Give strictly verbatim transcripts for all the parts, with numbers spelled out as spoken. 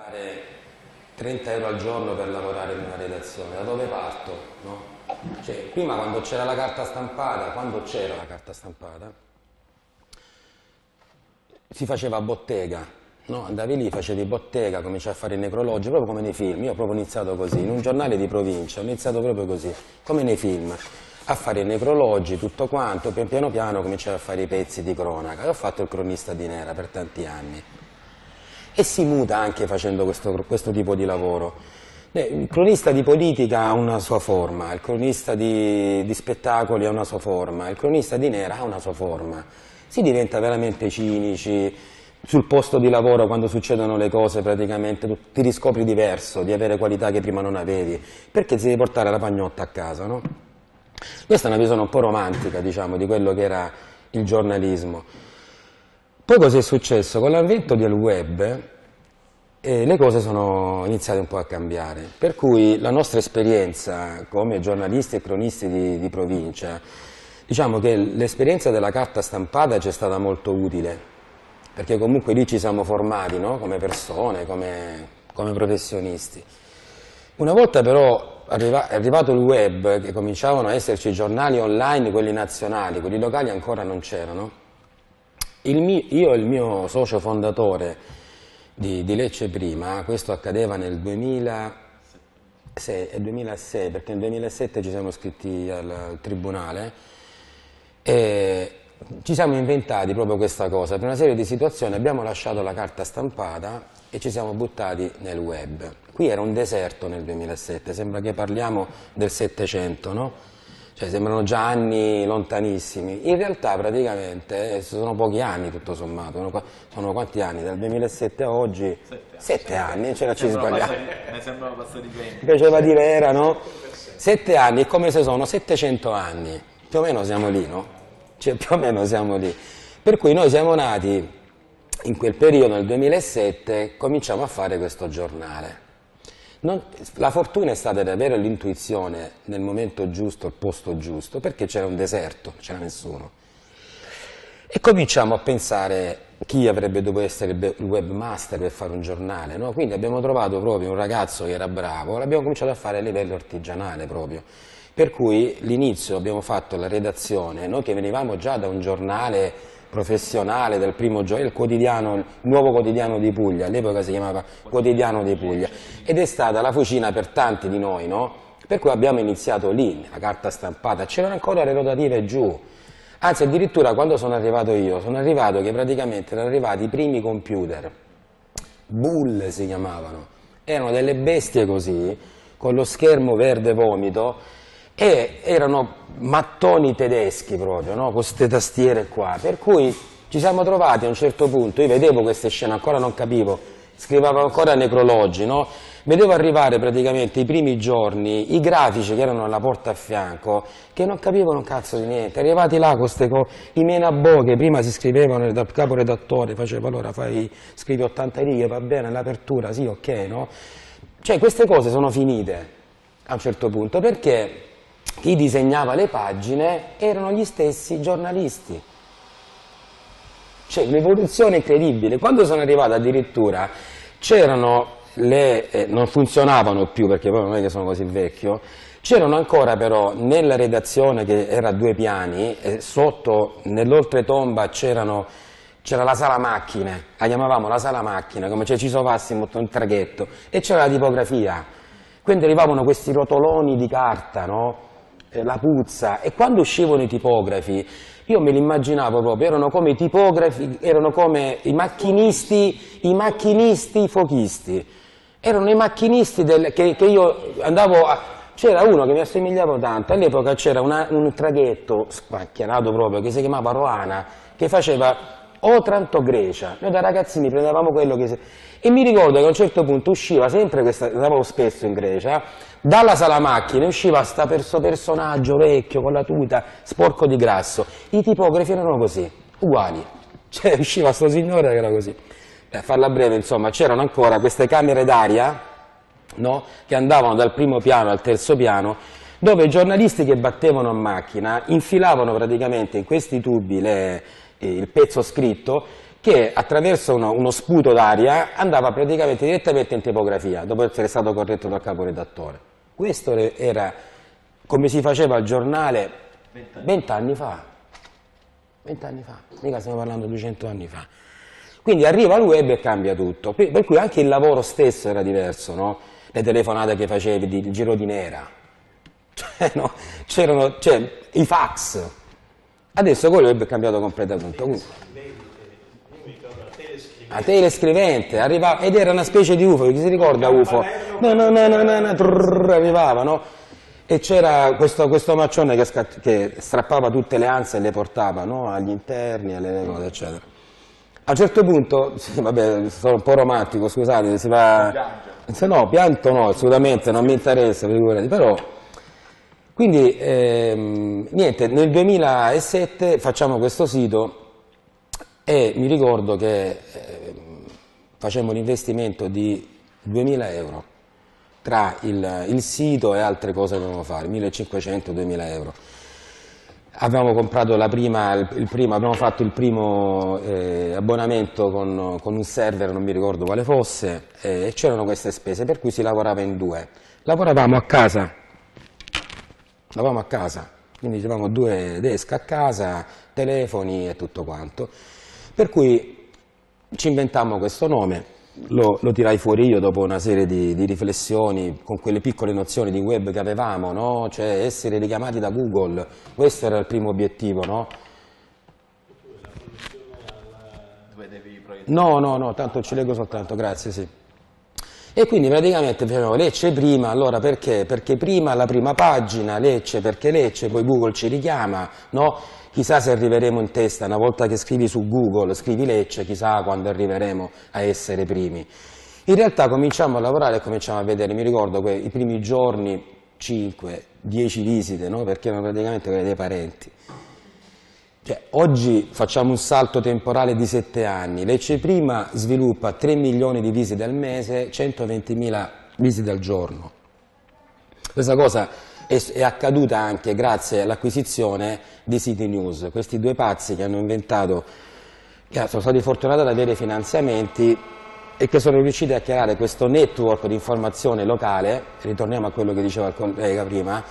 trenta euro al giorno per lavorare in una redazione, da dove parto? No? Cioè, prima quando c'era la carta stampata, quando c'era la carta stampata, si faceva bottega, no? Andavi lì, facevi bottega, cominciavi a fare i necrologi, proprio come nei film. Io ho proprio iniziato così, in un giornale di provincia, ho iniziato proprio così, come nei film, a fare i necrologi, tutto quanto, piano piano cominciavo a fare i pezzi di cronaca, e ho fatto il cronista di Nera per tanti anni. E si muta anche facendo questo, questo tipo di lavoro. Il cronista di politica ha una sua forma, il cronista di, di spettacoli ha una sua forma, il cronista di Nera ha una sua forma. Si diventa veramente cinici, sul posto di lavoro quando succedono le cose praticamente tu ti riscopri diverso, di avere qualità che prima non avevi, perché ti devi portare la pagnotta a casa, no? Questa è una visione un po' romantica, diciamo, di quello che era il giornalismo. Poi cosa è successo? Con l'avvento del web eh, le cose sono iniziate un po' a cambiare, per cui la nostra esperienza come giornalisti e cronisti di, di provincia, diciamo che l'esperienza della carta stampata ci è stata molto utile, perché comunque lì ci siamo formati, no? Come persone, come, come professionisti. Una volta però arriva, è arrivato il web, che cominciavano a esserci i giornali online, quelli nazionali, quelli locali ancora non c'erano. Il mio, io e il mio socio fondatore di, di Lecce Prima, questo accadeva nel duemilasei, duemilasei, perché nel duemilasette ci siamo iscritti al, al tribunale, e ci siamo inventati proprio questa cosa. Per una serie di situazioni abbiamo lasciato la carta stampata e ci siamo buttati nel web. Qui era un deserto nel duemilasette, sembra che parliamo del Settecento, no? Cioè sembrano già anni lontanissimi, in realtà praticamente sono pochi anni tutto sommato, sono, sono quanti anni? Dal duemilasette a oggi? Sette, Sette anni, ce la ci sbagliamo. Ne sembrano passati venti. Mi piaceva dire era, no? Sette anni, è come se sono settecento anni, più o meno siamo lì, no? Cioè più o meno siamo lì. Per cui noi siamo nati in quel periodo, nel duemilasette, cominciamo a fare questo giornale. Non, la fortuna è stata di avere l'intuizione nel momento giusto, al posto giusto, perché c'era un deserto, non c'era nessuno. E cominciamo a pensare chi avrebbe dovuto essere il webmaster per fare un giornale, no? Quindi abbiamo trovato proprio un ragazzo che era bravo, l'abbiamo cominciato a fare a livello artigianale proprio. Per cui l'inizio abbiamo fatto la redazione, noi che venivamo già da un giornale professionale del primo giorno, il quotidiano, il nuovo quotidiano di Puglia, all'epoca si chiamava Quotidiano di Puglia, ed è stata la fucina per tanti di noi, no? Per cui abbiamo iniziato lì, la carta stampata, c'erano ancora le rotative giù, anzi addirittura quando sono arrivato io, sono arrivato che praticamente erano arrivati i primi computer, Bull si chiamavano, erano delle bestie così, con lo schermo verde vomito, e erano mattoni tedeschi proprio, no? Con queste tastiere qua, per cui ci siamo trovati a un certo punto, io vedevo queste scene, ancora non capivo, scrivevo ancora necrologi, no? Vedevo arrivare praticamente i primi giorni i grafici che erano alla porta a fianco, che non capivano un cazzo di niente, arrivati là con queste cose, i menabò che prima si scrivevano dal caporedattore, faceva allora fai, scrivi ottanta righe, va bene, l'apertura, sì, ok, no? Cioè queste cose sono finite a un certo punto, perché chi disegnava le pagine erano gli stessi giornalisti. Cioè, un'evoluzione incredibile. Quando sono arrivato addirittura c'erano le, eh, non funzionavano più, perché poi non è che sono così vecchio, c'erano ancora però nella redazione che era a due piani, e sotto nell'oltretomba c'erano c'era la sala macchine, la chiamavamo la sala macchine, come c'è Ciso Massimo, un traghetto, e c'era la tipografia. Quindi arrivavano questi rotoloni di carta, no? La puzza, e quando uscivano i tipografi io me li immaginavo proprio, erano come i tipografi, erano come i macchinisti, i macchinisti fochisti, erano i macchinisti del, che, che io andavo a... C'era uno che mi assomigliava tanto, all'epoca c'era un traghetto squacchianato proprio, che si chiamava Roana, che faceva Otranto Grecia, noi da ragazzini prendevamo quello che... Si... E mi ricordo che a un certo punto usciva sempre, questa, andavo spesso in Grecia, dalla sala macchine usciva sta perso personaggio vecchio con la tuta, sporco di grasso. I tipografi erano così, uguali. Cioè usciva sto signore che era così. Per farla breve, insomma, c'erano ancora queste camere d'aria, no? Che andavano dal primo piano al terzo piano, dove i giornalisti che battevano a macchina infilavano praticamente in questi tubi le, eh, il pezzo scritto, che attraverso uno, uno sputo d'aria andava praticamente direttamente in tipografia, dopo essere stato corretto dal caporedattore. Questo era come si faceva al giornale vent'anni fa. Vent'anni fa, mica stiamo parlando di duecento anni fa. Quindi arriva il web e cambia tutto, per cui anche il lavoro stesso era diverso, no? Le telefonate che facevi, il giro di nera, cioè, no? C'erano, cioè, i fax. Adesso con il web è cambiato completamente. La telescrivente arrivava, ed era una specie di U F O, chi si ricorda U F O? No, no, no, no, no, no, trrr, arrivava, no? E c'era questo, questo maccione che, che strappava tutte le anse e le portava, no? Agli interni, alle cose, eccetera. A un certo punto, sì, vabbè, sono un po' romantico, scusate, si va... Se no, pianto no, assolutamente, non mi interessa, figurati, però... Quindi, ehm, niente, nel duemilasette facciamo questo sito e mi ricordo che eh, facemmo un investimento di duemila euro tra il, il sito e altre cose che dovevamo fare, millecinquecento duemila euro. Avevamo comprato la prima, il, il primo, abbiamo fatto il primo eh, abbonamento con, con un server, non mi ricordo quale fosse, eh, e c'erano queste spese, per cui si lavorava in due. Lavoravamo a casa, lavoravamo a casa, quindi avevamo due desk a casa, telefoni e tutto quanto. Per cui ci inventammo questo nome, lo, lo tirai fuori io dopo una serie di, di riflessioni con quelle piccole nozioni di web che avevamo, no? Cioè essere richiamati da Google, questo era il primo obiettivo, no? No, no, no, tanto ci leggo soltanto, grazie, sì. E quindi praticamente facevamo Lecce prima, allora perché? Perché prima la prima pagina, Lecce perché Lecce, poi Google ci richiama, no? Chissà se arriveremo in testa, una volta che scrivi su Google, scrivi Lecce, chissà quando arriveremo a essere primi. In realtà cominciamo a lavorare e cominciamo a vedere, mi ricordo que- i primi giorni, cinque, dieci visite, no? Perché erano praticamente quelle dei parenti. Cioè, oggi facciamo un salto temporale di sette anni, Lecce Prima sviluppa tre milioni di visite al mese, centoventimila visite al giorno. Questa cosa è, è accaduta anche grazie all'acquisizione di City News, questi due pazzi che hanno inventato, che sono stati fortunati ad avere finanziamenti e che sono riusciti a creare questo network di informazione locale, ritorniamo a quello che diceva il collega prima,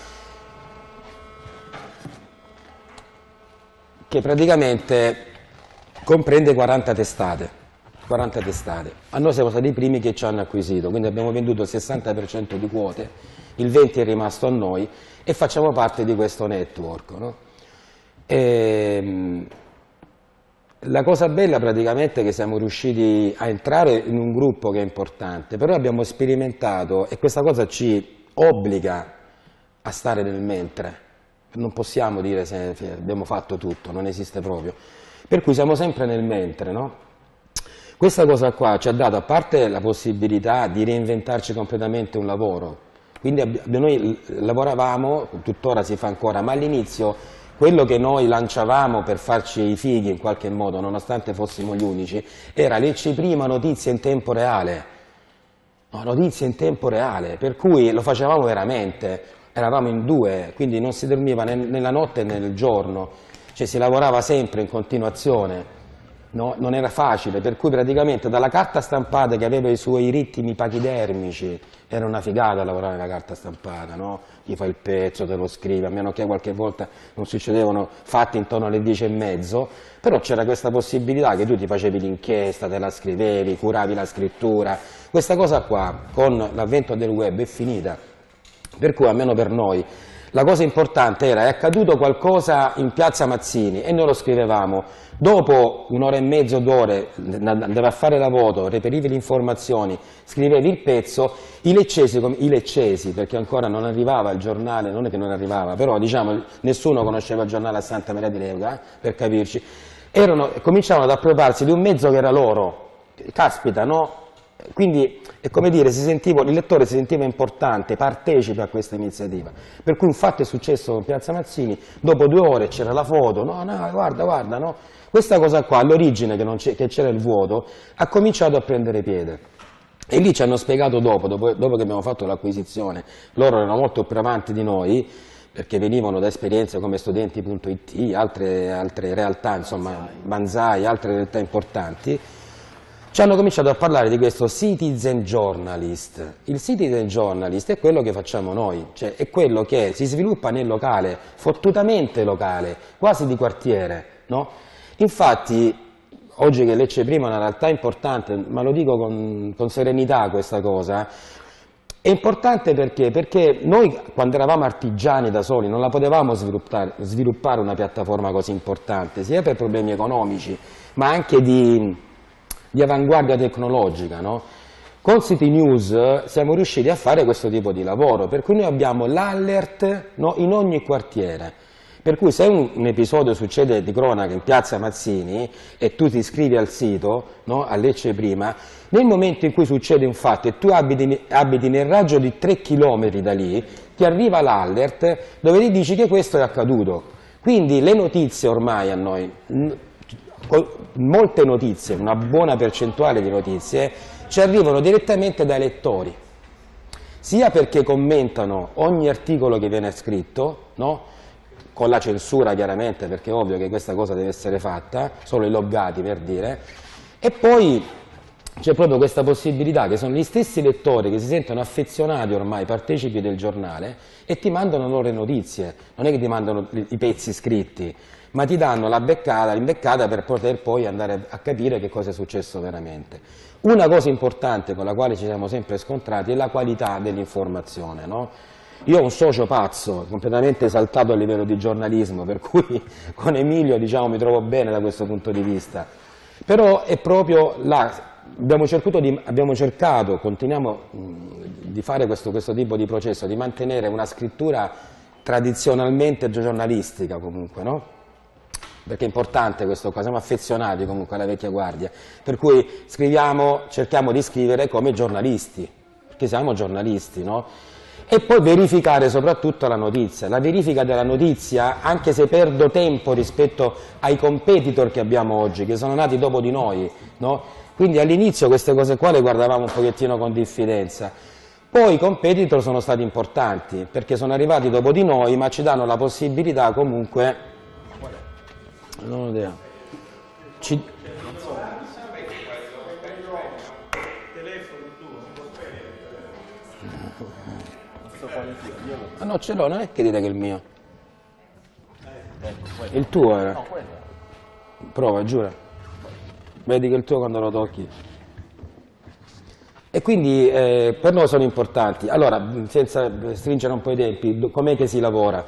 che praticamente comprende quaranta testate, quaranta testate. A noi siamo stati i primi che ci hanno acquisito, quindi abbiamo venduto il sessanta per cento di quote, il venti per cento è rimasto a noi e facciamo parte di questo network, no? E, la cosa bella praticamente è che siamo riusciti a entrare in un gruppo che è importante, però abbiamo sperimentato e questa cosa ci obbliga a stare nel mentre. Non possiamo dire se abbiamo fatto tutto, non esiste proprio. Per cui siamo sempre nel mentre, no? Questa cosa qua ci ha dato, a parte la possibilità di reinventarci completamente un lavoro, quindi noi lavoravamo, tuttora si fa ancora, ma all'inizio quello che noi lanciavamo per farci i fighi in qualche modo, nonostante fossimo gli unici, era Lecce Prima, notizie in tempo reale. No, notizie in tempo reale, per cui lo facevamo veramente. Eravamo in due, quindi non si dormiva né nella notte né nel giorno, cioè si lavorava sempre in continuazione, no? Non era facile, per cui praticamente dalla carta stampata che aveva i suoi ritmi pachidermici, era una figata lavorare nella carta stampata, no? Gli fai il pezzo, te lo scrivi, a meno che qualche volta non succedevano fatti intorno alle dieci e mezzo, però c'era questa possibilità che tu ti facevi l'inchiesta, te la scrivevi, curavi la scrittura. Questa cosa qua, con l'avvento del web, è finita. Per cui, almeno per noi, la cosa importante era, è accaduto qualcosa in piazza Mazzini e noi lo scrivevamo, dopo un'ora e mezzo, due ore, andavi a fare la voto, reperivi le informazioni, scrivevi il pezzo, i leccesi, i leccesi, perché ancora non arrivava il giornale, non è che non arrivava, però diciamo nessuno conosceva il giornale a Santa Maria di Leuca, eh, per capirci, erano, cominciavano ad appropriarsi di un mezzo che era loro, caspita, no? Quindi è come dire, si sentiva, il lettore si sentiva importante, partecipe a questa iniziativa. Per cui un fatto è successo in Piazza Mazzini, dopo due ore c'era la foto, no, no, guarda, guarda, no. Questa cosa qua, all'origine che c'era il vuoto, ha cominciato a prendere piede. E lì ci hanno spiegato dopo, dopo, dopo che abbiamo fatto l'acquisizione, loro erano molto più avanti di noi, perché venivano da esperienze come studenti punto it, altre, altre realtà, insomma, Banzai, altre realtà importanti, ci hanno cominciato a parlare di questo citizen journalist. Il citizen journalist è quello che facciamo noi, cioè è quello che si sviluppa nel locale, fottutamente locale, quasi di quartiere, no? Infatti, oggi che Lecce Prima è una realtà importante, ma lo dico con, con serenità questa cosa, è importante perché? Perché noi quando eravamo artigiani da soli non la potevamo sviluppare, sviluppare una piattaforma così importante, sia per problemi economici, ma anche di, di avanguardia tecnologica, no? Con City News siamo riusciti a fare questo tipo di lavoro, per cui noi abbiamo l'alert, no, in ogni quartiere. Per cui se un, un episodio succede di cronaca in piazza Mazzini e tu ti iscrivi al sito, no, a Lecce Prima, nel momento in cui succede un fatto e tu abiti, abiti nel raggio di tre chilometri da lì, ti arriva l'alert dove ti dici che questo è accaduto. Quindi le notizie ormai a noi, molte notizie, una buona percentuale di notizie, ci arrivano direttamente dai lettori, sia perché commentano ogni articolo che viene scritto, no? Con la censura chiaramente, perché è ovvio che questa cosa deve essere fatta, solo i loggati per dire, e poi c'è proprio questa possibilità che sono gli stessi lettori che si sentono affezionati ormai, partecipi del giornale, e ti mandano loro le notizie, non è che ti mandano i pezzi scritti, ma ti danno la beccata, l'imbeccata per poter poi andare a capire che cosa è successo veramente. Una cosa importante con la quale ci siamo sempre scontrati è la qualità dell'informazione, no? Io ho un socio pazzo, completamente esaltato a livello di giornalismo, per cui con Emilio diciamo, mi trovo bene da questo punto di vista. Però è proprio là, abbiamo cercato, di, abbiamo cercato continuiamo mh, di fare questo, questo tipo di processo, di mantenere una scrittura tradizionalmente giornalistica comunque, no? Perché è importante questo qua, siamo affezionati comunque alla vecchia guardia, per cui scriviamo, cerchiamo di scrivere come giornalisti, perché siamo giornalisti, no? E poi verificare soprattutto la notizia. La verifica della notizia, anche se perdo tempo rispetto ai competitor che abbiamo oggi, che sono nati dopo di noi, no? Quindi all'inizio queste cose qua le guardavamo un pochettino con diffidenza. Poi i competitor sono stati importanti, perché sono arrivati dopo di noi, ma ci danno la possibilità comunque... Non ho idea. Ci... Ah no, ce l'ho, non è che dite che è il mio. Il tuo era. Prova, giura. Vedi che il tuo quando lo tocchi. E quindi eh, per noi sono importanti. Allora, senza stringere un po' i tempi, com'è che si lavora?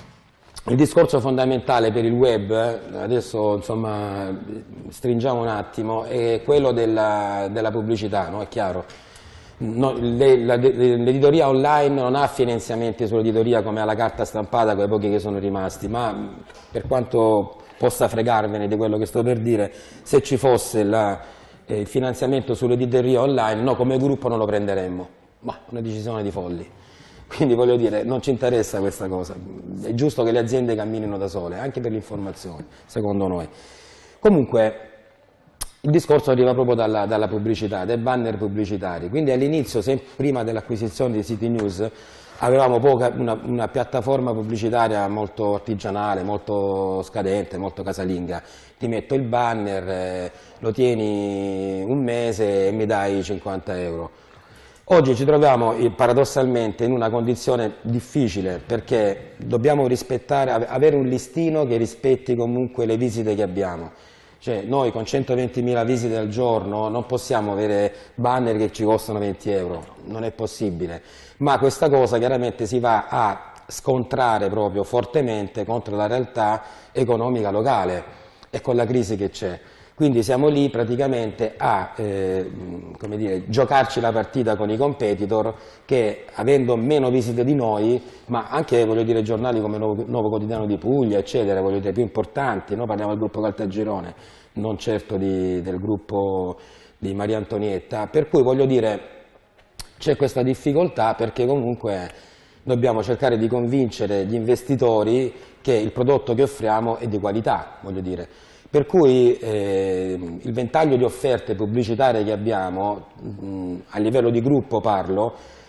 Il discorso fondamentale per il web, adesso insomma stringiamo un attimo, è quello della, della pubblicità, no? È chiaro. No, l'editoria online non ha finanziamenti sull'editoria come alla carta stampata, quei pochi che sono rimasti, ma per quanto possa fregarvene di quello che sto per dire, se ci fosse la, eh, il finanziamento sull'editoria online, noi come gruppo non lo prenderemmo, ma una decisione di folli. Quindi voglio dire, non ci interessa questa cosa, è giusto che le aziende camminino da sole, anche per l'informazione, secondo noi. Comunque, il discorso arriva proprio dalla, dalla pubblicità, dai banner pubblicitari, quindi all'inizio, prima dell'acquisizione di City News, avevamo poca, una, una piattaforma pubblicitaria molto artigianale, molto scadente, molto casalinga. Ti metto il banner, eh, lo tieni un mese e mi dai cinquanta euro. Oggi ci troviamo paradossalmente in una condizione difficile perché dobbiamo rispettare, avere un listino che rispetti comunque le visite che abbiamo. Cioè noi con centoventimila visite al giorno non possiamo avere banner che ci costano venti euro, non è possibile, ma questa cosa chiaramente si va a scontrare proprio fortemente contro la realtà economica locale e con la crisi che c'è. Quindi siamo lì praticamente a eh, come dire, giocarci la partita con i competitor che avendo meno visite di noi, ma anche voglio dire, giornali come Nuovo, Nuovo Quotidiano di Puglia, eccetera, voglio dire, più importanti, noi parliamo del gruppo Caltagirone, non certo di, del gruppo di Maria Antonietta, per cui voglio dire c'è questa difficoltà perché comunque dobbiamo cercare di convincere gli investitori che il prodotto che offriamo è di qualità, voglio dire. Per cui eh, il ventaglio di offerte pubblicitarie che abbiamo, mh, a livello di gruppo parlo,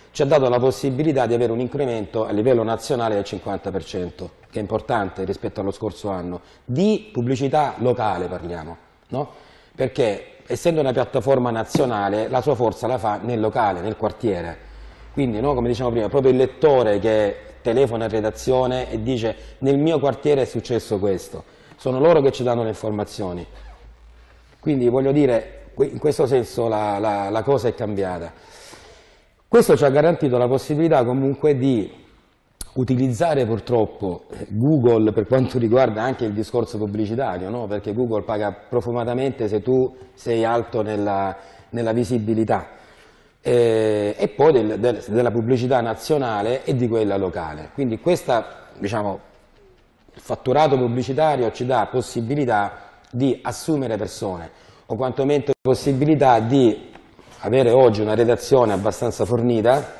ci ha dato la possibilità di avere un incremento a livello nazionale del cinquanta per cento, che è importante rispetto allo scorso anno, di pubblicità locale parliamo, no? Perché essendo una piattaforma nazionale la sua forza la fa nel locale, nel quartiere, quindi no, come dicevamo prima, proprio il lettore che telefona in redazione e dice nel mio quartiere è successo questo, sono loro che ci danno le informazioni, quindi voglio dire in questo senso la, la, la cosa è cambiata. Questo ci ha garantito la possibilità comunque di utilizzare purtroppo Google per quanto riguarda anche il discorso pubblicitario, no? Perché Google paga profumatamente se tu sei alto nella, nella visibilità, e, e poi del, del, della pubblicità nazionale e di quella locale. Quindi questa, diciamo, il fatturato pubblicitario ci dà possibilità di assumere persone, o quantomeno possibilità di avere oggi una redazione abbastanza fornita,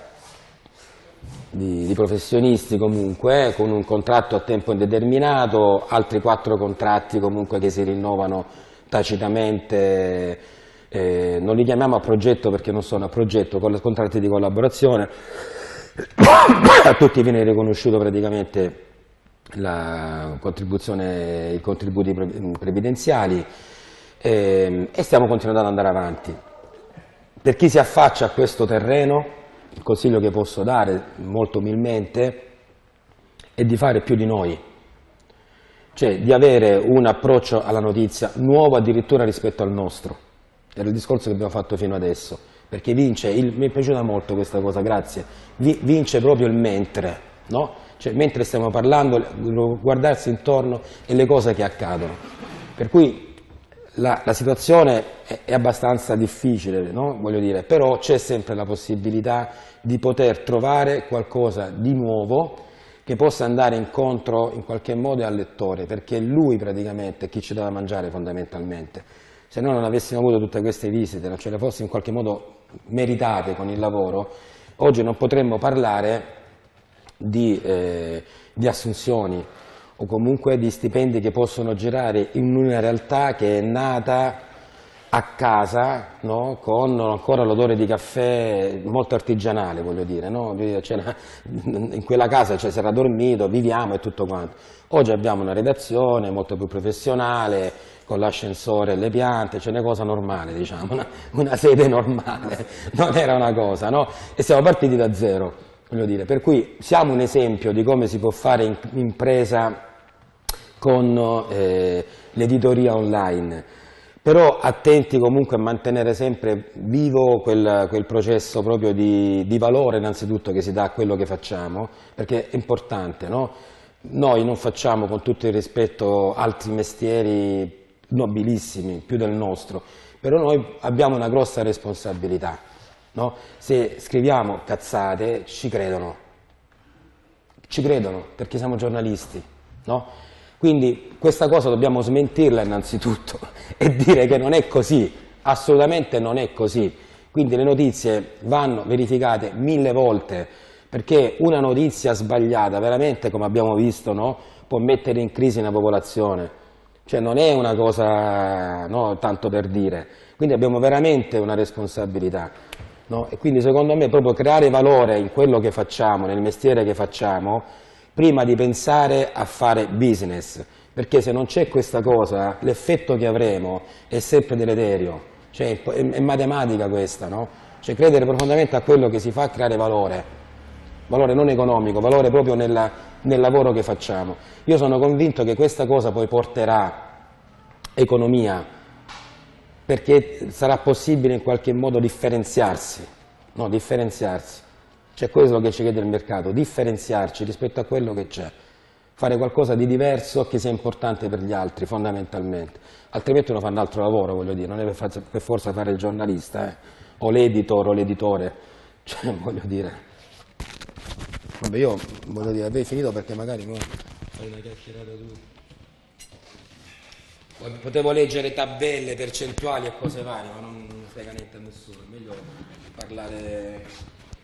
Di, di professionisti comunque, con un contratto a tempo indeterminato, altri quattro contratti comunque che si rinnovano tacitamente, eh, non li chiamiamo a progetto perché non sono a progetto, con i contratti di collaborazione, a tutti viene riconosciuto praticamente la contribuzione, i contributi previdenziali, eh, e stiamo continuando ad andare avanti. Per chi si affaccia a questo terreno, il consiglio che posso dare molto umilmente è di fare più di noi, cioè di avere un approccio alla notizia nuovo addirittura rispetto al nostro. Era il discorso che abbiamo fatto fino adesso, perché vince, il, mi è piaciuta molto questa cosa, grazie, vince proprio il mentre, no? Cioè mentre stiamo parlando, guardarsi intorno e le cose che accadono. Per cui La, la situazione è, è abbastanza difficile, no? Voglio dire, però c'è sempre la possibilità di poter trovare qualcosa di nuovo che possa andare incontro in qualche modo al lettore, perché è lui praticamente chi ci dà da mangiare fondamentalmente. Se noi non avessimo avuto tutte queste visite, non ce le fossimo in qualche modo meritate con il lavoro, oggi non potremmo parlare di, eh, di assunzioni, o comunque di stipendi che possono girare in una realtà che è nata a casa, no? Con ancora l'odore di caffè molto artigianale, voglio dire, no? In quella casa cioè, si era dormito, viviamo e tutto quanto. Oggi abbiamo una redazione molto più professionale, con l'ascensore e le piante, cioè una cosa normale, diciamo, una, una sede normale, non era una cosa, no? E siamo partiti da zero, voglio dire, per cui siamo un esempio di come si può fare in, impresa con eh, l'editoria online, però attenti comunque a mantenere sempre vivo quel, quel processo proprio di, di valore innanzitutto che si dà a quello che facciamo, perché è importante, no? Noi non facciamo, con tutto il rispetto, altri mestieri nobilissimi, più del nostro, però noi abbiamo una grossa responsabilità, no? Se scriviamo cazzate ci credono, ci credono perché siamo giornalisti, no? Quindi questa cosa dobbiamo smentirla innanzitutto e dire che non è così, assolutamente non è così. Quindi le notizie vanno verificate mille volte, perché una notizia sbagliata, veramente come abbiamo visto, no, può mettere in crisi una popolazione. Cioè non è una cosa, no, tanto per dire. Quindi abbiamo veramente una responsabilità. No? E quindi secondo me proprio creare valore in quello che facciamo, nel mestiere che facciamo, prima di pensare a fare business, perché se non c'è questa cosa l'effetto che avremo è sempre deleterio, cioè è, è matematica questa, no? Cioè credere profondamente a quello che si fa, creare valore, valore non economico, valore proprio nella, nel lavoro che facciamo. Io sono convinto che questa cosa poi porterà economia, perché sarà possibile in qualche modo differenziarsi, no? Differenziarsi. C'è quello che ci chiede il mercato, differenziarci rispetto a quello che c'è, fare qualcosa di diverso che sia importante per gli altri, fondamentalmente. Altrimenti uno fa un altro lavoro, voglio dire, non è per forza fare il giornalista, eh? O l'editor o l'editore, cioè, voglio dire. Vabbè, io voglio dire, avevi finito perché magari no, fai una chiacchierata tu. Potevo leggere tabelle, percentuali e cose varie, ma non frega niente a nessuno, è meglio parlare...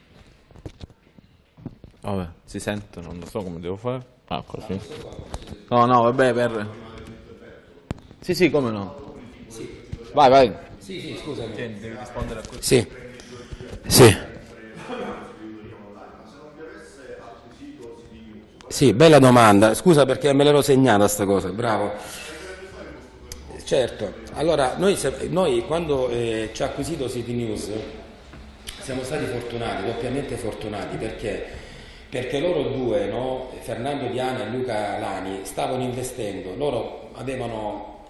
Vabbè, si sente, non lo so come devo fare. Ah, così. No, no, vabbè, per... Sì, sì, come no. Sì. Vai, vai. Sì, sì, scusami. Devi rispondere a questo. Sì. Sì. Sì, bella domanda, scusa perché me l'ero segnata sta cosa, bravo. Certo, allora noi, noi quando eh, ci ha acquisito City News siamo stati fortunati, doppiamente fortunati, perché, perché loro due, no, Fernando Diana e Luca Lani, stavano investendo, loro avevano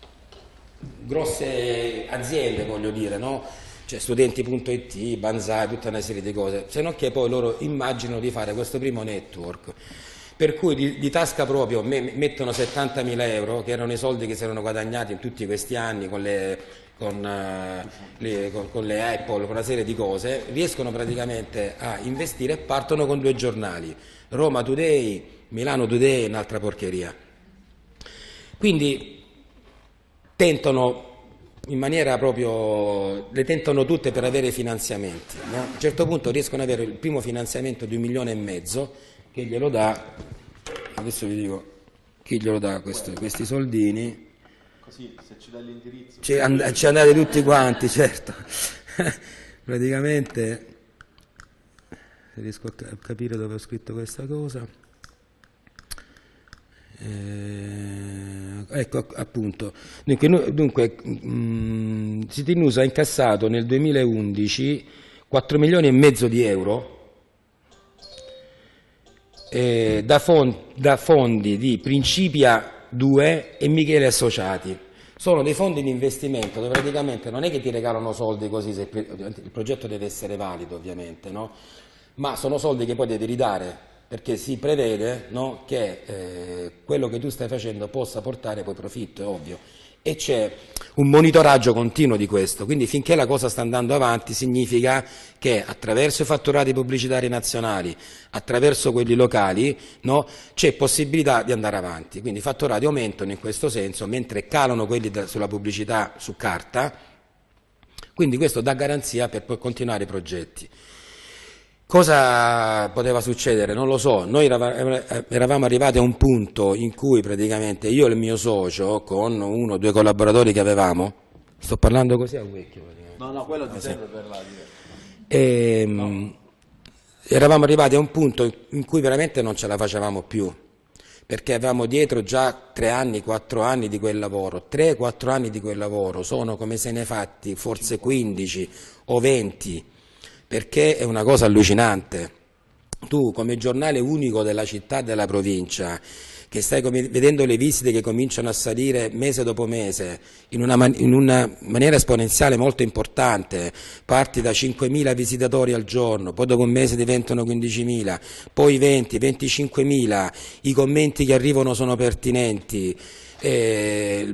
grosse aziende, voglio dire, no? Cioè studenti punto it, Banzai, tutta una serie di cose, se non che poi loro immaginano di fare questo primo network, per cui di, di tasca proprio me, mettono settantamila euro, che erano i soldi che si erano guadagnati in tutti questi anni con le, con, uh, le, con, con le Apple, con una serie di cose, riescono praticamente a investire e partono con due giornali, Roma Today, Milano Today e un'altra porcheria. Quindi tentano in maniera proprio, le tentano tutte per avere finanziamenti, no? A un certo punto riescono ad avere il primo finanziamento di un milione e mezzo che glielo dà, adesso vi dico chi glielo dà questo, questi soldini, così se ci dà l'indirizzo ci, and ci andate tutti quanti, certo. Praticamente se riesco a capire dove ho scritto questa cosa. Eh, ecco appunto, dunque, dunque mh, City News ha incassato nel duemilaundici quattro milioni e mezzo di euro eh, da, fond da fondi di Principia due e Michele Associati. Sono dei fondi di investimento dove praticamente non è che ti regalano soldi così, se il progetto deve essere valido ovviamente, no? Ma sono soldi che poi devi ridare, perché si prevede, no, che eh, quello che tu stai facendo possa portare poi profitto, è ovvio, e c'è un monitoraggio continuo di questo, quindi finché la cosa sta andando avanti significa che attraverso i fatturati pubblicitari nazionali, attraverso quelli locali, no, c'è possibilità di andare avanti, quindi i fatturati aumentano in questo senso, mentre calano quelli da, sulla pubblicità su carta, quindi questo dà garanzia per poi continuare i progetti. Cosa poteva succedere? Non lo so, noi eravamo arrivati a un punto in cui praticamente io e il mio socio, con uno o due collaboratori che avevamo, sto parlando così a Wecchio praticamente. No, no, quello ti ah, serve sì. per la e, no. Eravamo arrivati a un punto in cui veramente non ce la facevamo più, perché avevamo dietro già tre anni, quattro anni di quel lavoro, tre quattro anni di quel lavoro, sono come se ne fatti forse quindici o venti, perché è una cosa allucinante. Tu come giornale unico della città, della provincia, che stai vedendo le visite che cominciano a salire mese dopo mese in una, man in una maniera esponenziale molto importante, parti da cinquemila visitatori al giorno, poi dopo un mese diventano quindicimila, poi venti, venticinquemila, i commenti che arrivano sono pertinenti. Eh,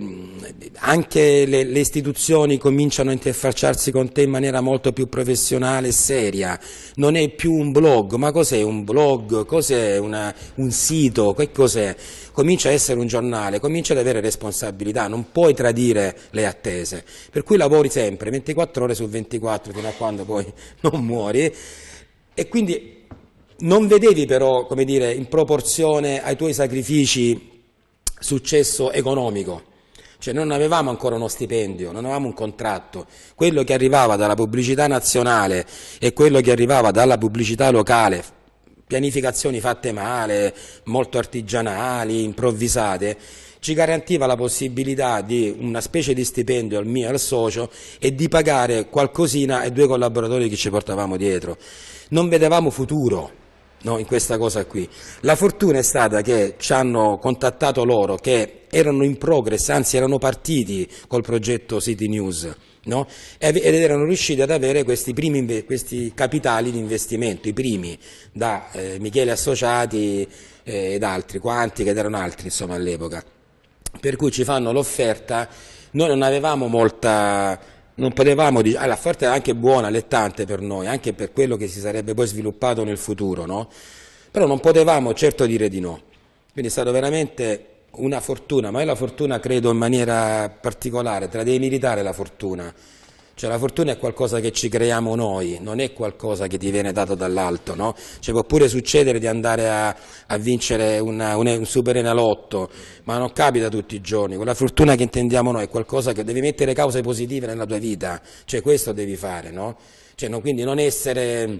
anche le, le istituzioni cominciano a interfacciarsi con te in maniera molto più professionale e seria, non è più un blog, ma cos'è un blog, cos'è un sito, che cos'è? Comincia a essere un giornale, comincia ad avere responsabilità, non puoi tradire le attese, per cui lavori sempre ventiquattro ore su ventiquattro fino a quando poi non muori, e quindi non vedevi però, come dire, in proporzione ai tuoi sacrifici successo economico, cioè non avevamo ancora uno stipendio, non avevamo un contratto, quello che arrivava dalla pubblicità nazionale e quello che arrivava dalla pubblicità locale, pianificazioni fatte male, molto artigianali, improvvisate, ci garantiva la possibilità di una specie di stipendio al mio e al socio e di pagare qualcosina ai due collaboratori che ci portavamo dietro. Non vedevamo futuro, no, in questa cosa qui. La fortuna è stata che ci hanno contattato loro, che erano in progress, anzi erano partiti col progetto City News, no? Ed erano riusciti ad avere questi primi questi capitali di investimento, i primi, da eh, Michele Associati eh, ed altri, quanti che erano altri insomma all'epoca. Per cui ci fanno l'offerta, noi non avevamo molta... non potevamo, ah, l'offerta era anche buona, allettante per noi, anche per quello che si sarebbe poi sviluppato nel futuro, no? Però non potevamo certo dire di no, quindi è stato veramente una fortuna, ma io la fortuna credo in maniera particolare, te la devi meritare la fortuna, cioè la fortuna è qualcosa che ci creiamo noi, non è qualcosa che ti viene dato dall'alto, no? Cioè può pure succedere di andare a, a vincere una, un, un super enalotto, ma non capita tutti i giorni, quella fortuna che intendiamo noi è qualcosa che devi mettere cause positive nella tua vita, cioè questo devi fare, no? Cioè, no, quindi non essere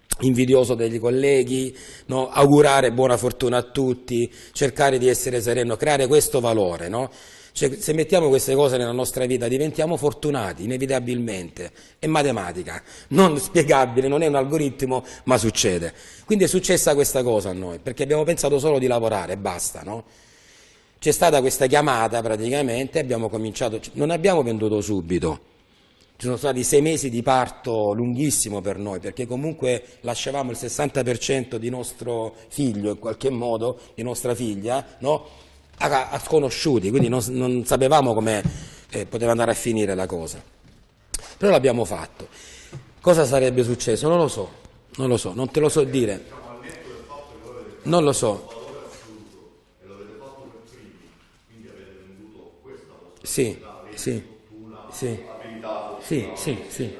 invidioso degli colleghi, no? Augurare buona fortuna a tutti, cercare di essere sereno, creare questo valore, no? Cioè, se mettiamo queste cose nella nostra vita diventiamo fortunati, inevitabilmente. È matematica, non spiegabile, non è un algoritmo, ma succede. Quindi è successa questa cosa a noi, perché abbiamo pensato solo di lavorare e basta, no? C'è stata questa chiamata praticamente, abbiamo cominciato, non abbiamo venduto subito, ci sono stati sei mesi di parto lunghissimo per noi, perché comunque lasciavamo il sessanta per cento di nostro figlio, in qualche modo, di nostra figlia, no? A, a sconosciuti, quindi non, non sapevamo come eh, poteva andare a finire la cosa. Però l'abbiamo fatto. Cosa sarebbe successo? Non lo so, non lo so, non te lo so dire. Non lo so. Sì, sì, sì, sì, sì, sì.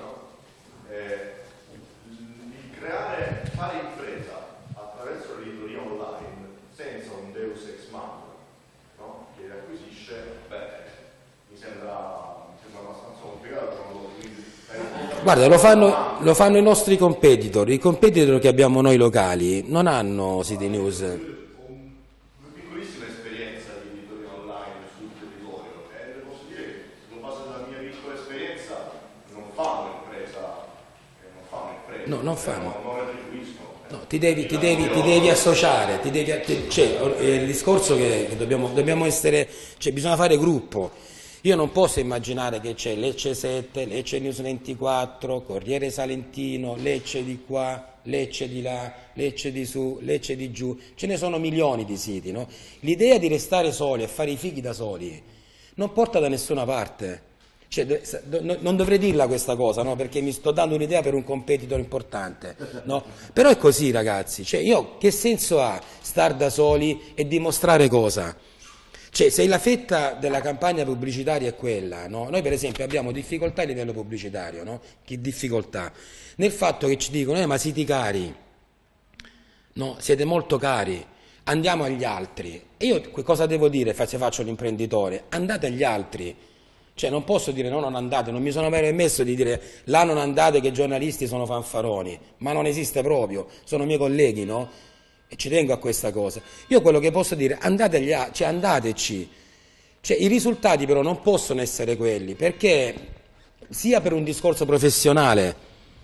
Creare, fare impresa attraverso l'editoria online senza un Deus ex machina, no? Che acquisisce, beh, mi sembra, mi sembra abbastanza complicato. Guarda, lo fanno, lo fanno i nostri competitor, i competitor che abbiamo noi locali non hanno siti news. Una piccolissima esperienza di editoria online sul territorio e posso dire che sulla base della mia piccola esperienza non fanno impresa, non fanno impresa. No, non fanno. Non retribuiscono. No, ti devi, ti devi, ti devi associare, ti devi, ti, cioè, è il discorso che, che dobbiamo, dobbiamo essere, cioè bisogna fare gruppo. Io non posso immaginare che c'è Lecce sette, Lecce News ventiquattro, Corriere Salentino, Lecce di qua, Lecce di là, Lecce di su, Lecce di giù, ce ne sono milioni di siti, no? L'idea di restare soli e fare i fighi da soli non porta da nessuna parte. Cioè, non dovrei dirla questa cosa, no? Perché mi sto dando un'idea per un competitor importante, no? Però è così, ragazzi, cioè, io, che senso ha star da soli e dimostrare cosa? Cioè, se la fetta della campagna pubblicitaria è quella, no? Noi per esempio abbiamo difficoltà a livello pubblicitario, no? Che difficoltà? Nel fatto che ci dicono, eh, ma siete cari, no? Siete molto cari, andiamo agli altri. E io cosa devo dire se faccio l'imprenditore? Andate agli altri. Cioè non posso dire no, non andate, non mi sono mai permesso di dire là non andate che i giornalisti sono fanfaroni, ma non esiste proprio, sono miei colleghi, no? E ci tengo a questa cosa. Io quello che posso dire, andate agli altri, cioè andateci. Cioè i risultati però non possono essere quelli, perché sia per un discorso professionale,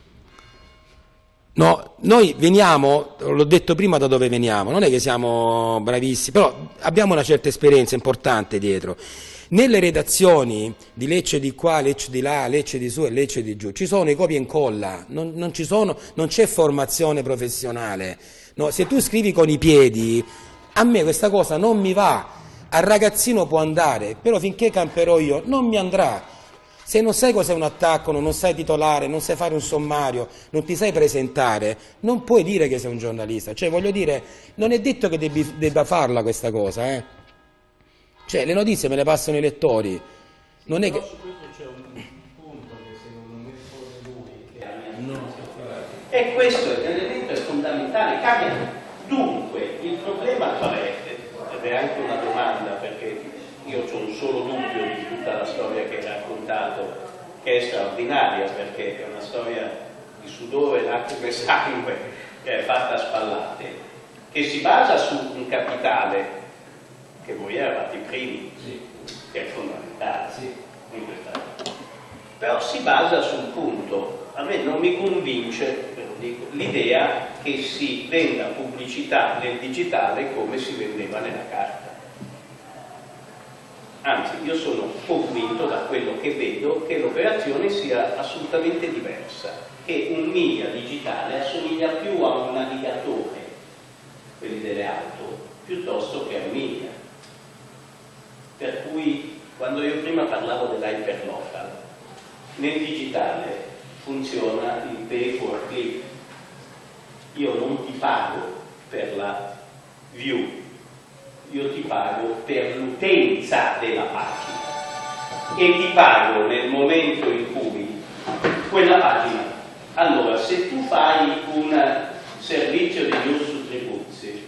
no, noi veniamo, l'ho detto prima da dove veniamo, non è che siamo bravissimi, però abbiamo una certa esperienza importante dietro. Nelle redazioni di Lecce di qua, Lecce di là, Lecce di su e Lecce di giù ci sono i copia e incolla, non, non, ci sono, non c'è formazione professionale. No, se tu scrivi con i piedi, a me questa cosa non mi va, al ragazzino può andare, però finché camperò io non mi andrà. Se non sai cos'è un attacco, non sai titolare, non sai fare un sommario, non ti sai presentare, non puoi dire che sei un giornalista. Cioè, voglio dire, non è detto che debbi, debba farla questa cosa, eh. Cioè, le notizie me le passano i lettori. Non è che... Su questo c'è un punto che secondo me pone lui, che no. E questo è un elemento fondamentale, cambia. Dunque, il problema qual è? Ed è anche una domanda, perché io ho un solo dubbio di tutta la storia che hai raccontato, che è straordinaria, perché è una storia di sudore, lacrime e sangue, che è fatta a spallate, che si basa su un capitale che voi eravate i primi, sì, che è fondamentale, sì, in questa. Però si basa su un punto, a me non mi convince l'idea che si venda pubblicità nel digitale come si vendeva nella carta. Anzi, io sono convinto da quello che vedo che l'operazione sia assolutamente diversa, che un media digitale assomiglia più a un navigatore, quelli delle auto, piuttosto che a un media. Per cui, quando io prima parlavo dell'hyperlocal, nel digitale funziona il pay for click. Io non ti pago per la view, io ti pago per l'utenza della pagina e ti pago nel momento in cui quella pagina. Allora, se tu fai un servizio di news su Tribuzzi,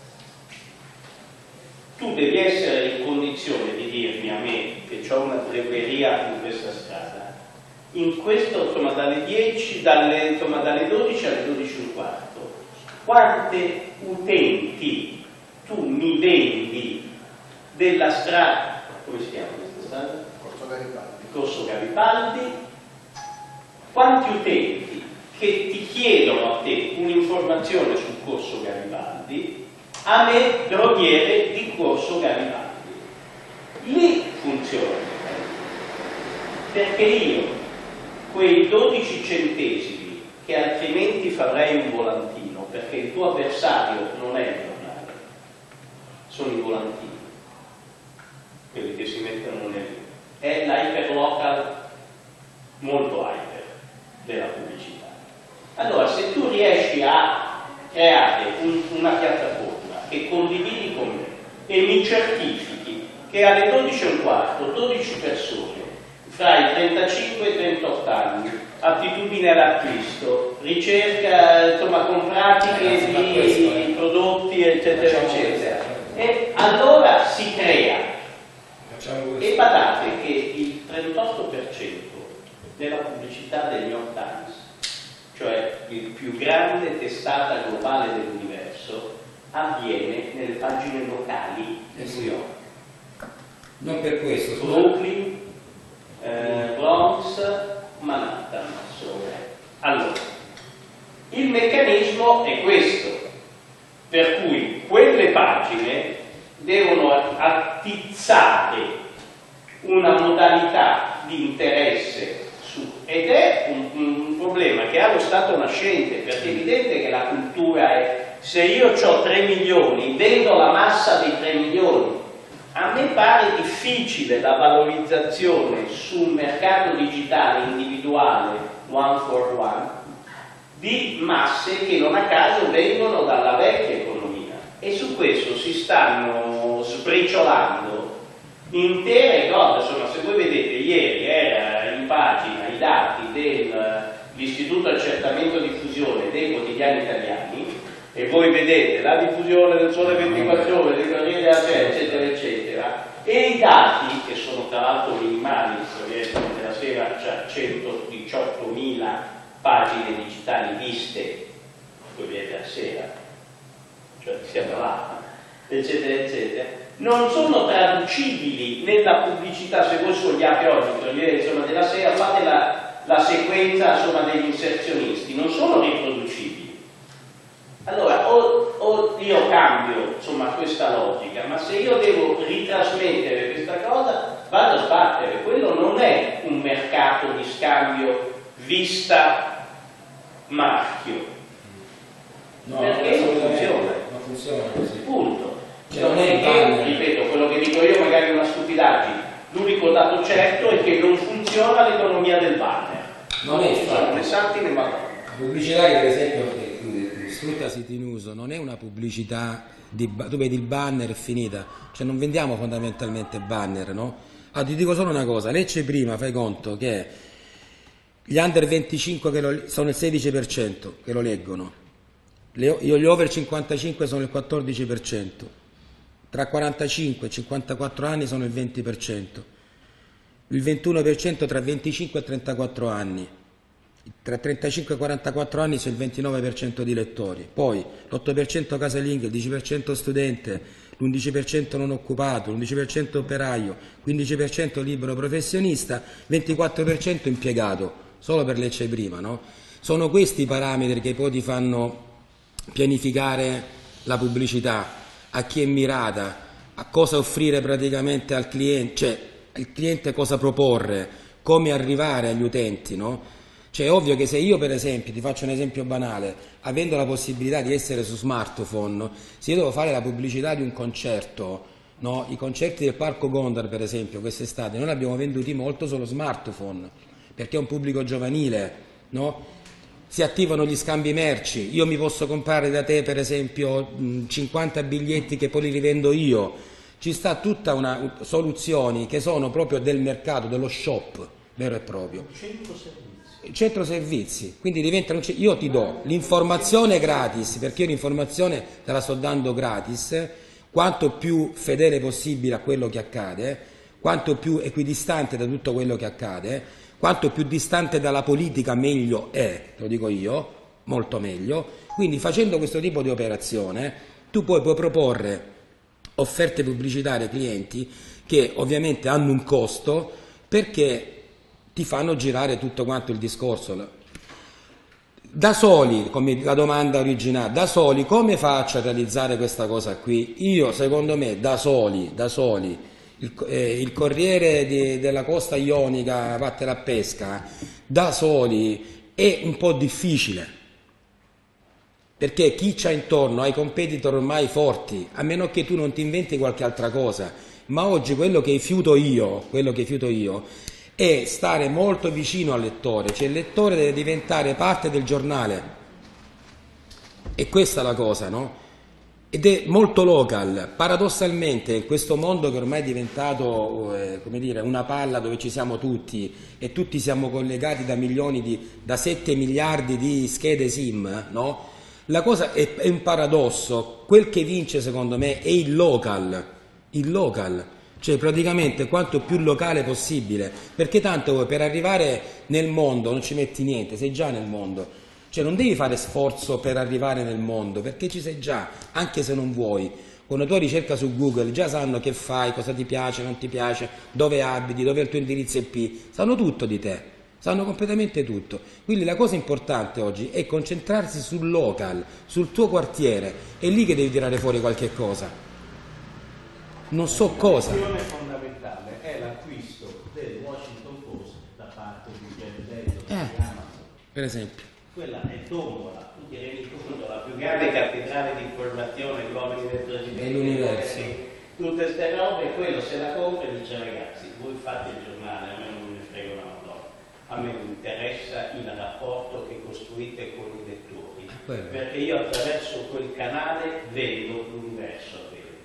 tu devi essere in condizione di dirmi a me, che ho una libreria in questa strada, in questo, insomma, dalle dieci, dalle, insomma, dalle dodici alle dodici e un quarto, quante utenti tu mi vendi della strada, come si chiama questa strada? Corso Garibaldi. Corso Garibaldi, quanti utenti che ti chiedono a te un'informazione sul Corso Garibaldi, a me droghiere di Corso Garibaldi. Lì funziona, perché io quei dodici centesimi che altrimenti farei un volantino, perché il tuo avversario non è il giornale, sono i volantini, quelli che si mettono nel è l'hyperlocal molto hyper della pubblicità. Allora, se tu riesci a creare un, una piattaforma che condividi con me e mi certifichi che alle dodici e un quarto dodici persone fra i trentacinque e i trentotto anni, attitudine all'acquisto, ricerca, insomma, con pratiche di prodotti, eccetera, eccetera, e allora si crea. E badate che il trentotto per cento della pubblicità del New York Times, cioè il più grande testata globale dell'universo, avviene nelle pagine locali di New York. Non per questo, Brooklyn, eh, Bronx, Manhattan. Allora, il meccanismo è questo, per cui quelle pagine devono attizzare una modalità di interesse su, ed è un, un problema che ha lo stato nascente, perché è evidente che la cultura è, se io ho tre milioni, vendo la massa dei tre milioni. A me pare difficile la valorizzazione su un mercato digitale individuale, one for one, di masse che non a caso vengono dalla vecchia economia, e su questo si stanno sbriciolando intere cose. Insomma, se voi vedete, ieri era in pagina i dati dell'Istituto Accertamento Diffusione dei quotidiani italiani, e voi vedete la diffusione del Sole ventiquattro Ore, del Corriere della Sera, eccetera, eccetera, e i dati, che sono tra l'altro minimali, il Corriere della Sera c'ha centodiciottomila pagine digitali viste, il Corriere della Sera, cioè siamo là, eccetera, eccetera, non sono traducibili nella pubblicità. Se voi sfogliate oggi il Corriere, insomma, della Sera, fate la, la sequenza, insomma, degli inserzionisti, non sono riproducibili. Allora, o, o io cambio, insomma, questa logica, ma se io devo ritrasmettere questa cosa, vado a sbattere. Quello non è un mercato di scambio vista marchio, no, perché non funziona. Non funziona così. Punto. Cioè, non è che, ripeto, quello che dico io magari è una stupidaggine. L'unico dato certo è che non funziona l'economia del banner. Non è funzionano né santi né madonna. La pubblicità che per esempio sfrutta City News non è una pubblicità di, tu vedi il banner, è finita, cioè non vendiamo fondamentalmente banner, no? Ah, ti dico solo una cosa, Lecce prima, fai conto che gli under venticinque che lo, sono il sedici per cento che lo leggono, Le, gli over cinquantacinque sono il quattordici per cento, tra quarantacinque e cinquantaquattro anni sono il venti per cento, il ventuno per cento tra venticinque e trentaquattro anni, tra trentacinque e quarantaquattro anni c'è il ventinove per cento di lettori, poi l'otto per cento casalingo, il dieci per cento studente, l'undici per cento non occupato, l'undici per cento operaio, quindici per cento libero professionista, ventiquattro per cento impiegato, solo per Lecce prima, no? Sono questi i parametri che poi ti fanno pianificare la pubblicità, a chi è mirata, a cosa offrire praticamente al cliente, cioè il cliente cosa proporre, come arrivare agli utenti, no? Cioè è ovvio che se io, per esempio, ti faccio un esempio banale, avendo la possibilità di essere su smartphone, se io devo fare la pubblicità di un concerto, no? I concerti del Parco Gondar, per esempio, quest'estate, noi li abbiamo venduti molto solo smartphone, perché è un pubblico giovanile, no? Si attivano gli scambi merci, io mi posso comprare da te, per esempio, cinquanta biglietti che poi li rivendo io, ci sta tutta una soluzioni che sono proprio del mercato, dello shop vero e proprio. Centro servizi, quindi diventano, io ti do l'informazione gratis, perché io l'informazione te la sto dando gratis, quanto più fedele possibile a quello che accade, quanto più equidistante da tutto quello che accade, quanto più distante dalla politica meglio è, lo dico io, molto meglio. Quindi facendo questo tipo di operazione tu poi puoi proporre offerte pubblicitarie ai clienti che ovviamente hanno un costo, perché ti fanno girare tutto quanto il discorso. Da soli, come la domanda originale, da soli come faccio a realizzare questa cosa qui? Io, secondo me, da soli, da soli, il, eh, il Corriere di, della Costa Ionica, vattene a pesca, da soli è un po' difficile, perché chi c'ha intorno ha i competitor ormai forti, a meno che tu non ti inventi qualche altra cosa. Ma oggi quello che fiuto io, quello che fiuto io, è stare molto vicino al lettore, cioè il lettore deve diventare parte del giornale, e questa è la cosa, no? Ed è molto local. Paradossalmente in questo mondo che ormai è diventato eh, come dire, una palla dove ci siamo tutti e tutti siamo collegati da milioni di, da sette miliardi di schede SIM, no? La cosa è, è un paradosso. Quel che vince secondo me è il local, il local. Cioè praticamente quanto più locale possibile, perché tanto per arrivare nel mondo non ci metti niente, sei già nel mondo, cioè non devi fare sforzo per arrivare nel mondo, perché ci sei già, anche se non vuoi. Quando tu ricerca su Google già sanno che fai, cosa ti piace, non ti piace, dove abiti, dove è il tuo indirizzo I P, sanno tutto di te, sanno completamente tutto. Quindi la cosa importante oggi è concentrarsi sul local, sul tuo quartiere, è lì che devi tirare fuori qualche cosa. Non so cosa. La questione fondamentale è l'acquisto del Washington Post da parte di Jeff Bezos Eh, di Amazon. per esempio. Quella è tombola, tu ti rendi conto, la più grande cattedrale di informazione, gli uomini del presidente, E l'universo. tutte queste robe, quello se la compra e dice ragazzi, voi fate il giornale, a me non me ne frega una madonna, a me mi interessa il rapporto che costruite con i lettori, Quello. perché io attraverso quel canale vedo l'universo.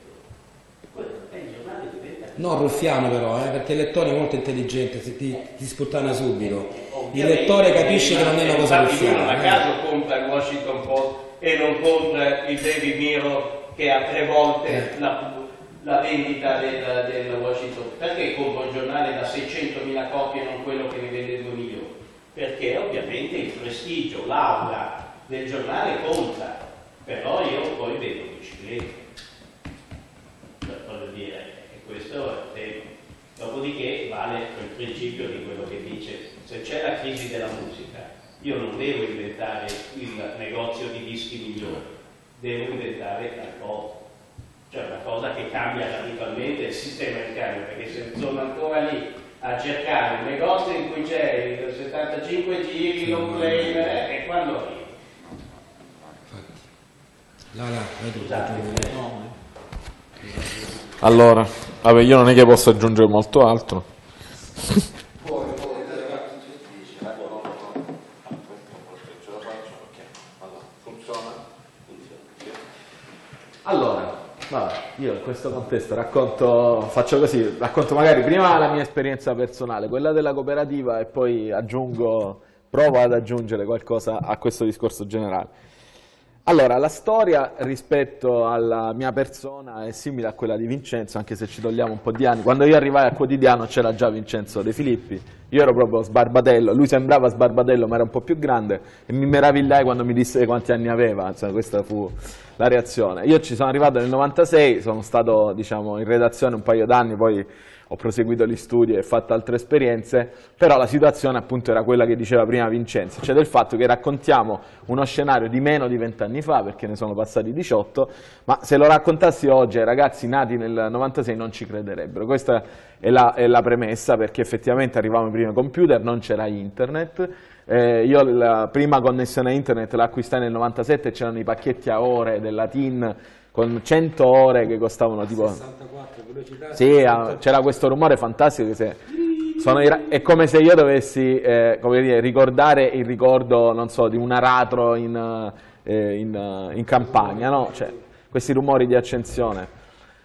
No, ruffiano però, eh, perché il lettore è molto intelligente, si- ti, ti sputtana subito. Il lettore capisce che non è una cosa ruffiana. Non a eh. caso compra il Washington Post e non compra il Daily Mirror che ha tre volte Eh. la, la vendita del, del Washington Post. Perché compra un giornale da seicentomila copie e non quello che ne vende due milioni? Perché ovviamente il prestigio, l'aura del giornale conta, però io poi vedo che ci vedo. Voglio dire, e questo è, dopodiché vale quel principio di quello che dice, se c'è la crisi della musica, io non devo inventare il negozio di dischi migliore, devo inventare qualcosa, cioè una cosa che cambia radicalmente il sistema di cambio, perché se sono ancora lì a cercare un negozio in cui c'è il settantacinque giri, il long play, eh, e quando arrivi? Là, là, vai tu, Scusate, vai tu. no, Allora, vabbè, io non è che posso aggiungere molto altro. Allora, vabbè, io in questo contesto racconto, faccio così, racconto magari prima la mia esperienza personale, quella della cooperativa, e poi aggiungo, provo ad aggiungere qualcosa a questo discorso generale. Allora, la storia rispetto alla mia persona è simile a quella di Vincenzo, anche se ci togliamo un po' di anni. Quando io arrivai al quotidiano c'era già Vincenzo De Filippi, io ero proprio sbarbatello, lui sembrava sbarbatello ma era un po' più grande, e mi meravigliai quando mi disse quanti anni aveva, insomma, questa fu la reazione. Io ci sono arrivato nel novantasei, sono stato diciamo, in redazione un paio d'anni, poi ho proseguito gli studi e fatto altre esperienze, però la situazione appunto era quella che diceva prima Vincenzo, cioè del fatto che raccontiamo uno scenario di meno di vent'anni fa, perché ne sono passati diciotto, ma se lo raccontassi oggi ai ragazzi nati nel novantasei non ci crederebbero. Questa è la, è la premessa, perché effettivamente arrivavamo ai primi computer, non c'era internet. Eh, io la prima connessione a internet l'acquistai nel novantasette, c'erano i pacchetti a ore della T I N, con cento ore che costavano tipo sessantaquattro velocità. sì, c'era questo rumore fantastico che se sono i, è come se io dovessi eh, come dire, ricordare il ricordo, non so, di un aratro in, eh, in, in Campania, no? Cioè, questi rumori di accensione.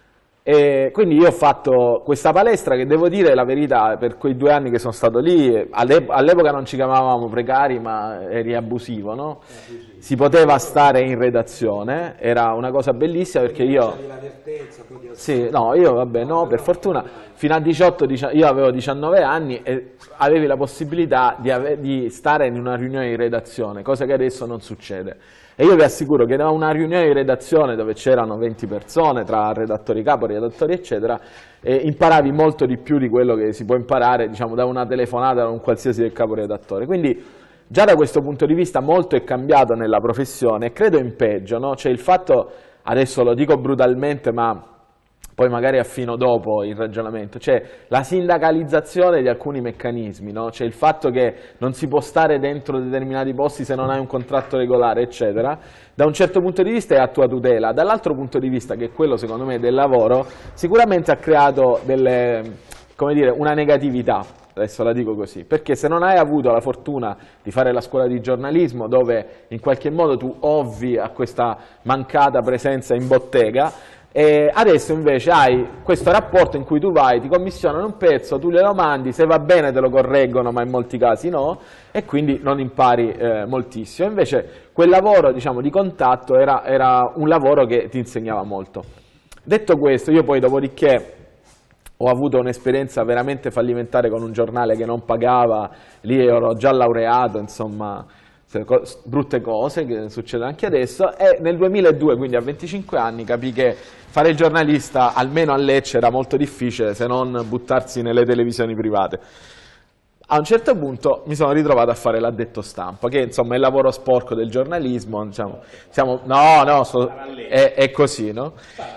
E quindi io ho fatto questa palestra che, devo dire la verità, per quei due anni che sono stato lì, all'epoca non ci chiamavamo precari, ma eri abusivo, no? Si poteva stare in redazione, era una cosa bellissima perché io... Sì, no, io vabbè, no, per fortuna, fino a diciotto, io avevo diciannove anni e avevi la possibilità di, ave, di stare in una riunione di redazione, cosa che adesso non succede. E io vi assicuro che era una riunione di redazione dove c'erano venti persone, tra redattori capo, redattori eccetera, e imparavi molto di più di quello che si può imparare, diciamo, da una telefonata da un qualsiasi del capo redattore. Quindi già da questo punto di vista molto è cambiato nella professione, e credo in peggio, no? Cioè il fatto, adesso lo dico brutalmente, ma poi magari affino dopo il ragionamento, cioè la sindacalizzazione di alcuni meccanismi, no? Cioè il fatto che non si può stare dentro determinati posti se non hai un contratto regolare, eccetera, da un certo punto di vista è a tua tutela, dall'altro punto di vista, che è quello secondo me del lavoro, sicuramente ha creato delle, come dire, una negatività. Adesso la dico così, perché se non hai avuto la fortuna di fare la scuola di giornalismo, dove in qualche modo tu ovvi a questa mancata presenza in bottega, e adesso invece hai questo rapporto in cui tu vai, ti commissionano un pezzo, tu glielo mandi, se va bene te lo correggono, ma in molti casi no, e quindi non impari eh, moltissimo. Invece quel lavoro, diciamo, di contatto era, era un lavoro che ti insegnava molto. Detto questo, io poi dopodiché ho avuto un'esperienza veramente fallimentare con un giornale che non pagava, lì ero già laureato, insomma, brutte cose che succedono anche adesso, e nel duemiladue, quindi a venticinque anni, capì che fare il giornalista, almeno a Lecce, era molto difficile, se non buttarsi nelle televisioni private. A un certo punto mi sono ritrovato a fare l'addetto stampa, che insomma è il lavoro sporco del giornalismo, diciamo, siamo, no, no, so, è, è così, no?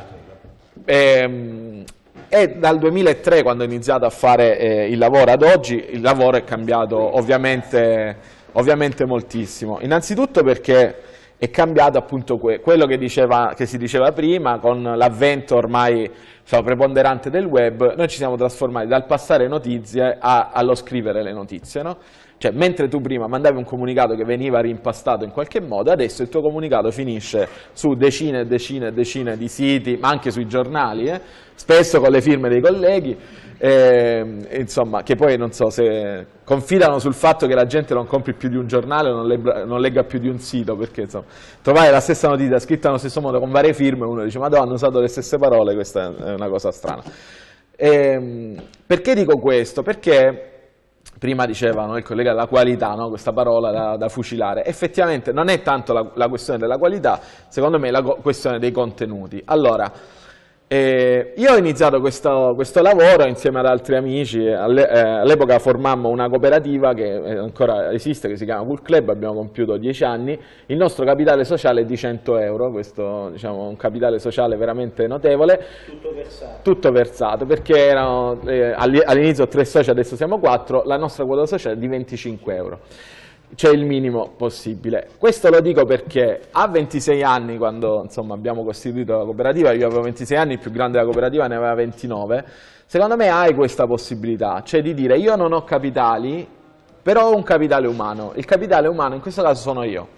E, e dal duemilatré, quando ho iniziato a fare eh, il lavoro ad oggi, il lavoro è cambiato ovviamente... Ovviamente moltissimo, innanzitutto perché è cambiato appunto que quello che, diceva, che si diceva prima, con l'avvento ormai so, preponderante del web, noi ci siamo trasformati dal passare notizie a, allo scrivere le notizie, no? Cioè, mentre tu prima mandavi un comunicato che veniva rimpastato in qualche modo, adesso il tuo comunicato finisce su decine e decine e decine di siti, ma anche sui giornali, eh? Spesso con le firme dei colleghi, eh, insomma, che poi non so se confidano sul fatto che la gente non compri più di un giornale o non, legga, non legga più di un sito, perché insomma, trovare la stessa notizia scritta nello stesso modo con varie firme, uno dice Madonna, hanno usato le stesse parole, questa è una cosa strana. Eh, perché dico questo? Perché prima dicevano il collega la qualità, no? Questa parola da, da fucilare, effettivamente non è tanto la, la questione della qualità, secondo me è la questione dei contenuti. Allora, eh, io ho iniziato questo, questo lavoro insieme ad altri amici, all'epoca eh, formammo una cooperativa che ancora esiste, che si chiama Cool Club, abbiamo compiuto dieci anni, il nostro capitale sociale è di cento euro, questo diciamo un capitale sociale veramente notevole. Tutto versato. Tutto versato, perché erano eh, all'inizio tre soci, adesso siamo quattro, la nostra quota sociale è di venticinque euro. Cioè il minimo possibile. Questo lo dico perché a ventisei anni, quando insomma, abbiamo costituito la cooperativa, io avevo ventisei anni, il più grande della cooperativa ne aveva ventinove, secondo me hai questa possibilità, cioè di dire io non ho capitali, però ho un capitale umano. Il capitale umano in questo caso sono io.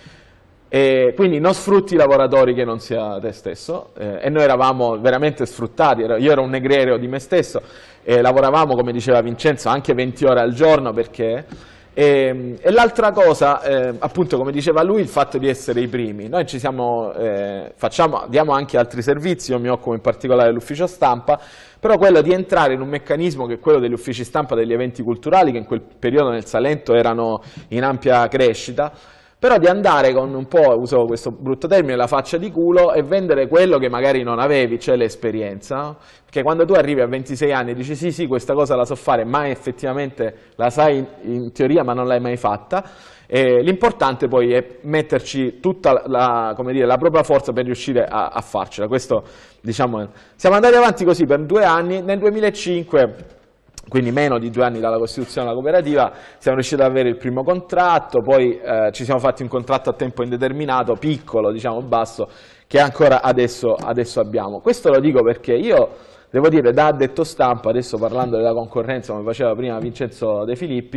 E quindi non sfrutti i lavoratori che non sia te stesso, eh, e noi eravamo veramente sfruttati, io ero un negriero di me stesso, e lavoravamo, come diceva Vincenzo, anche venti ore al giorno perché... E, e l'altra cosa, eh, appunto come diceva lui, il fatto di essere i primi. Noi ci siamo, eh, facciamo, diamo anche altri servizi, io mi occupo in particolare dell'ufficio stampa, però quello di entrare in un meccanismo che è quello degli uffici stampa degli eventi culturali, che in quel periodo nel Salento erano in ampia crescita, però di andare con un po', uso questo brutto termine, la faccia di culo e vendere quello che magari non avevi, cioè l'esperienza, no? Perché quando tu arrivi a ventisei anni e dici sì sì questa cosa la so fare, ma effettivamente la sai in, in teoria ma non l'hai mai fatta, eh, l'importante poi è metterci tutta la, come dire, la propria forza per riuscire a, a farcela. Questo, diciamo, siamo andati avanti così per due anni, nel duemilacinque... quindi meno di due anni dalla costituzione della cooperativa, siamo riusciti ad avere il primo contratto, poi eh, ci siamo fatti un contratto a tempo indeterminato, piccolo, diciamo basso, che ancora adesso, adesso abbiamo. Questo lo dico perché io, devo dire, da addetto stampa, adesso parlando della concorrenza, come faceva prima Vincenzo De Filippi,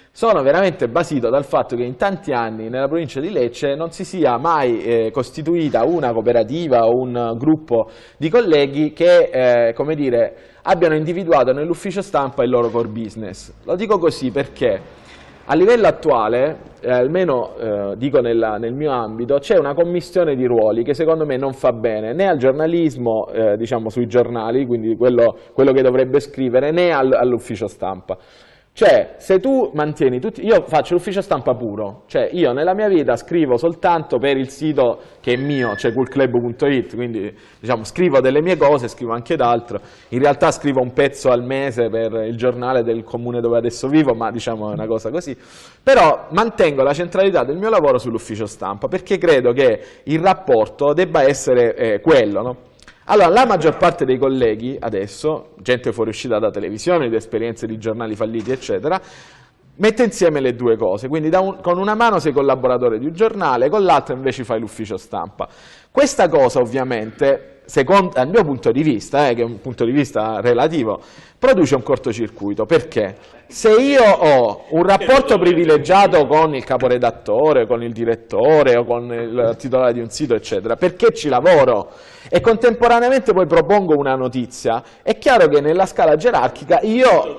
sono veramente basito dal fatto che in tanti anni nella provincia di Lecce non si sia mai eh, costituita una cooperativa o un gruppo di colleghi che, eh, come dire, abbiano individuato nell'ufficio stampa il loro core business. Lo dico così perché a livello attuale, eh, almeno eh, dico nella, nel mio ambito, c'è una commistione di ruoli che secondo me non fa bene né al giornalismo, eh, diciamo sui giornali, quindi quello, quello che dovrebbe scrivere, né al, all'ufficio stampa. Cioè, se tu mantieni tutti... Io faccio l'ufficio stampa puro, cioè io nella mia vita scrivo soltanto per il sito che è mio, cioè coolclub punto it, quindi diciamo scrivo delle mie cose, scrivo anche d'altro. In realtà scrivo un pezzo al mese per il giornale del comune dove adesso vivo, ma diciamo è una cosa così. Però mantengo la centralità del mio lavoro sull'ufficio stampa, perché credo che il rapporto debba essere eh, quello, no? Allora, la maggior parte dei colleghi adesso, gente fuoriuscita da televisione, di esperienze di giornali falliti, eccetera, mette insieme le due cose, quindi da un, con una mano sei collaboratore di un giornale, con l'altra invece fai l'ufficio stampa. Questa cosa ovviamente, secondo, dal mio punto di vista, eh, che è un punto di vista relativo, produce un cortocircuito. Perché? Se io ho un rapporto privilegiato con il caporedattore, con il direttore o con il titolare di un sito, eccetera, perché ci lavoro e contemporaneamente poi propongo una notizia, è chiaro che nella scala gerarchica io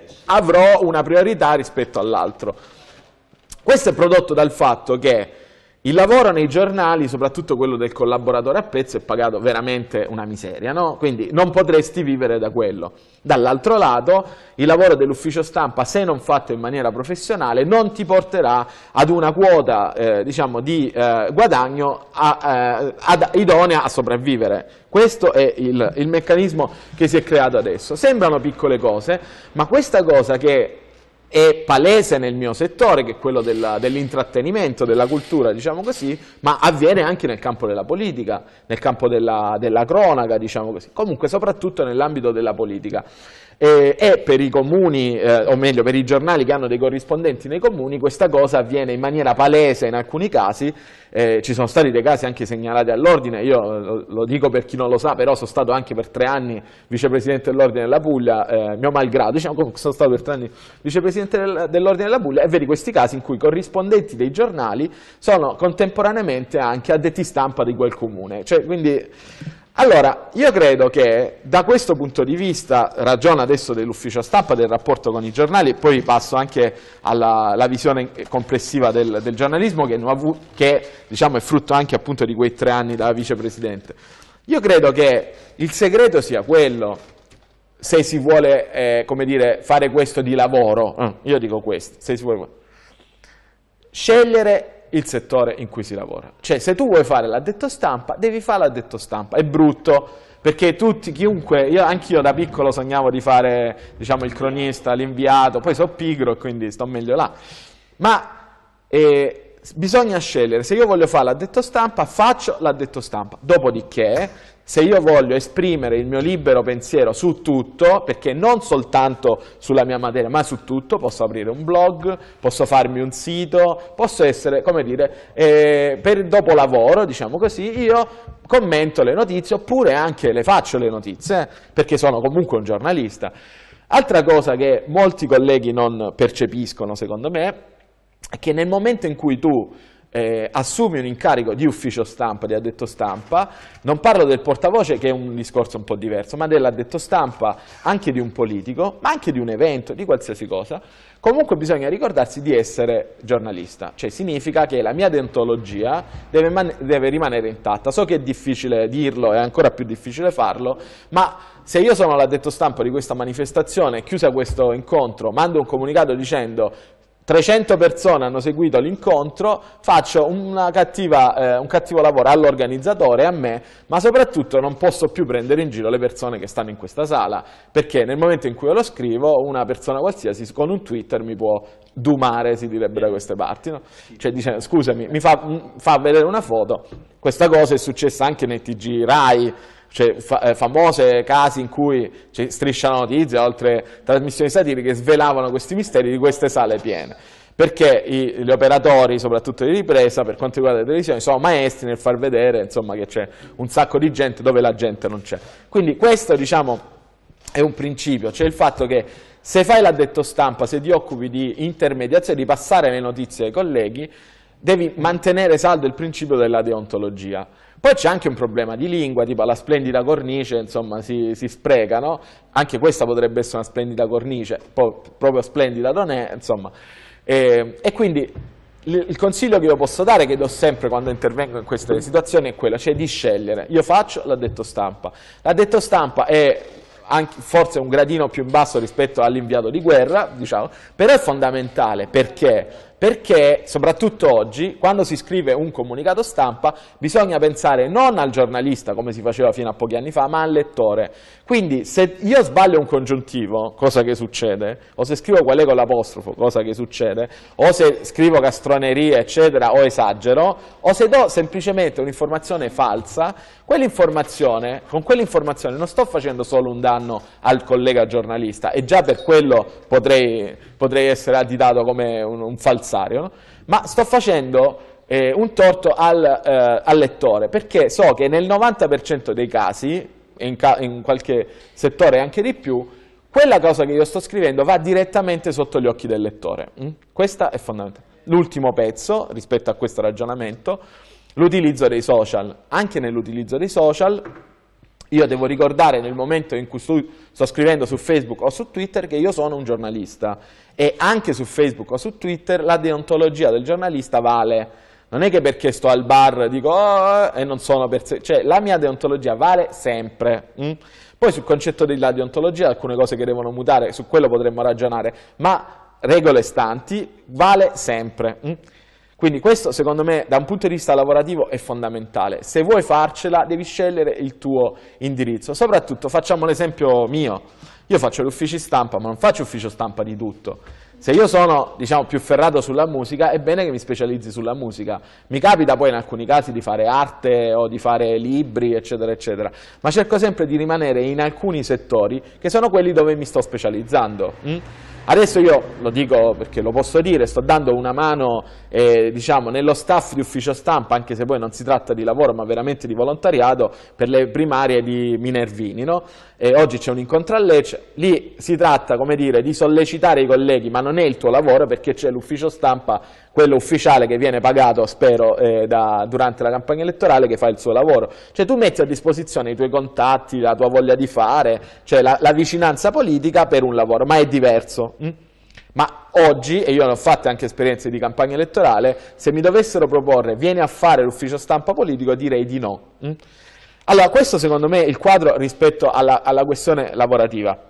avrò una priorità rispetto all'altro. Questo è prodotto dal fatto che il lavoro nei giornali, soprattutto quello del collaboratore a pezzo, è pagato veramente una miseria, no? Quindi non potresti vivere da quello. Dall'altro lato, il lavoro dell'ufficio stampa, se non fatto in maniera professionale, non ti porterà ad una quota eh, diciamo, di eh, guadagno a, eh, ad, idonea a sopravvivere. Questo è il, il meccanismo che si è creato adesso. Sembrano piccole cose, ma questa cosa che è palese nel mio settore, che è quello dell'intrattenimento, della cultura, diciamo così, ma avviene anche nel campo della politica, nel campo della, della cronaca, diciamo così, comunque soprattutto nell'ambito della politica. E, e per i comuni, eh, o meglio per i giornali che hanno dei corrispondenti nei comuni, questa cosa avviene in maniera palese in alcuni casi. Eh, ci sono stati dei casi anche segnalati all'ordine, io lo, lo dico per chi non lo sa, però sono stato anche per tre anni vicepresidente dell'ordine della Puglia, eh, mio malgrado, diciamo comunque sono stato per tre anni vicepresidente del, dell'ordine della Puglia, e vedi questi casi in cui i corrispondenti dei giornali sono contemporaneamente anche addetti stampa di quel comune, cioè quindi... Allora, io credo che da questo punto di vista, ragiono adesso dell'ufficio stampa, del rapporto con i giornali, e poi passo anche alla, alla visione complessiva del, del giornalismo che, che diciamo, è frutto anche appunto di quei tre anni da vicepresidente. Io credo che il segreto sia quello, se si vuole eh, come dire, fare questo di lavoro, eh, io dico questo, se si vuole scegliere il settore in cui si lavora. Cioè, se tu vuoi fare l'addetto stampa, devi fare l'addetto stampa. È brutto, perché tutti, chiunque, io anch'io da piccolo sognavo di fare, diciamo, il cronista, l'inviato, poi sono pigro e quindi sto meglio là. Ma eh, bisogna scegliere, se io voglio fare l'addetto stampa, faccio l'addetto stampa. Dopodiché, se io voglio esprimere il mio libero pensiero su tutto, perché non soltanto sulla mia materia, ma su tutto, posso aprire un blog, posso farmi un sito, posso essere, come dire, eh, per dopo lavoro, diciamo così, io commento le notizie, oppure anche le faccio le notizie, eh, perché sono comunque un giornalista. Altra cosa che molti colleghi non percepiscono, secondo me, è che nel momento in cui tu Eh, assumi un incarico di ufficio stampa, di addetto stampa, non parlo del portavoce che è un discorso un po' diverso, ma dell'addetto stampa anche di un politico, ma anche di un evento, di qualsiasi cosa, comunque bisogna ricordarsi di essere giornalista, cioè significa che la mia deontologia deve, deve rimanere intatta. So che è difficile dirlo, è ancora più difficile farlo, ma se io sono l'addetto stampa di questa manifestazione, chiusa questo incontro, mando un comunicato dicendo trecento persone hanno seguito l'incontro, faccio una cattiva, eh, un cattivo lavoro all'organizzatore e a me, ma soprattutto non posso più prendere in giro le persone che stanno in questa sala, perché nel momento in cui io lo scrivo, una persona qualsiasi con un Twitter mi può dumare, si direbbe da queste parti, no? Cioè dice, scusami, mi fa, fa vedere una foto, questa cosa è successa anche nei T G Rai, cioè fa, eh, famose casi in cui cioè, Striscia la Notizia, altre trasmissioni satiriche svelavano questi misteri di queste sale piene, perché i, gli operatori, soprattutto di ripresa, per quanto riguarda le televisioni, sono maestri nel far vedere insomma, che c'è un sacco di gente dove la gente non c'è. Quindi questo, diciamo, è un principio, cioè il fatto che se fai l'addetto stampa, se ti occupi di intermediazione, di passare le notizie ai colleghi, devi mantenere saldo il principio della deontologia. Poi c'è anche un problema di lingua, tipo la splendida cornice, insomma, si, si spreca, no? Anche questa potrebbe essere una splendida cornice, poi proprio splendida non è, insomma. E, e quindi il consiglio che io posso dare, che do sempre quando intervengo in queste situazioni, è quello, cioè di scegliere. Io faccio l'addetto stampa. L'addetto stampa è anche, forse un gradino più in basso rispetto all'inviato di guerra, diciamo, però è fondamentale. Perché? Perché, soprattutto oggi, quando si scrive un comunicato stampa, bisogna pensare non al giornalista, come si faceva fino a pochi anni fa, ma al lettore. Quindi, se io sbaglio un congiuntivo, cosa che succede, o se scrivo qual è con l'apostrofo, cosa che succede, o se scrivo castronerie, eccetera, o esagero, o se do semplicemente un'informazione falsa, quell'informazione, con quell'informazione non sto facendo solo un danno al collega giornalista, e già per quello potrei, potrei essere additato come un, un falsario, no? Ma sto facendo eh, un torto al, eh, al lettore, perché so che nel novanta per cento dei casi, e in, ca in qualche settore anche di più, quella cosa che io sto scrivendo va direttamente sotto gli occhi del lettore. Mm? Questa è fondamentale. L'ultimo pezzo, rispetto a questo ragionamento, l'utilizzo dei social. Anche nell'utilizzo dei social, io devo ricordare nel momento in cui sto, sto scrivendo su Facebook o su Twitter che io sono un giornalista, e anche su Facebook o su Twitter la deontologia del giornalista vale. Non è che perché sto al bar dico oh, e non sono per sé, cioè la mia deontologia vale sempre. Mm? Poi sul concetto della deontologia alcune cose che devono mutare, su quello potremmo ragionare, ma regole stanti vale sempre. Mm? Quindi questo secondo me da un punto di vista lavorativo è fondamentale. Se vuoi farcela devi scegliere il tuo indirizzo. Soprattutto facciamo l'esempio mio. Io faccio gli uffici stampa, ma non faccio ufficio stampa di tutto. Se io sono, diciamo, più ferrato sulla musica, è bene che mi specializzi sulla musica. Mi capita poi in alcuni casi di fare arte o di fare libri, eccetera, eccetera. Ma cerco sempre di rimanere in alcuni settori che sono quelli dove mi sto specializzando. Mm? Adesso io, lo dico perché lo posso dire, sto dando una mano eh, diciamo, nello staff di ufficio stampa, anche se poi non si tratta di lavoro ma veramente di volontariato, per le primarie di Minervini. No? E oggi c'è un incontro a Lecce, lì si tratta, come dire, di sollecitare i colleghi, ma non è il tuo lavoro perché c'è l'ufficio stampa, quello ufficiale che viene pagato, spero, eh, da, durante la campagna elettorale, che fa il suo lavoro. Cioè tu metti a disposizione i tuoi contatti, la tua voglia di fare, cioè la, la vicinanza politica per un lavoro, ma è diverso. Mm? Ma oggi, e io ne ho fatte anche esperienze di campagna elettorale, se mi dovessero proporre vieni a fare l'ufficio stampa politico, direi di no. Mm? Allora questo secondo me è il quadro rispetto alla, alla questione lavorativa.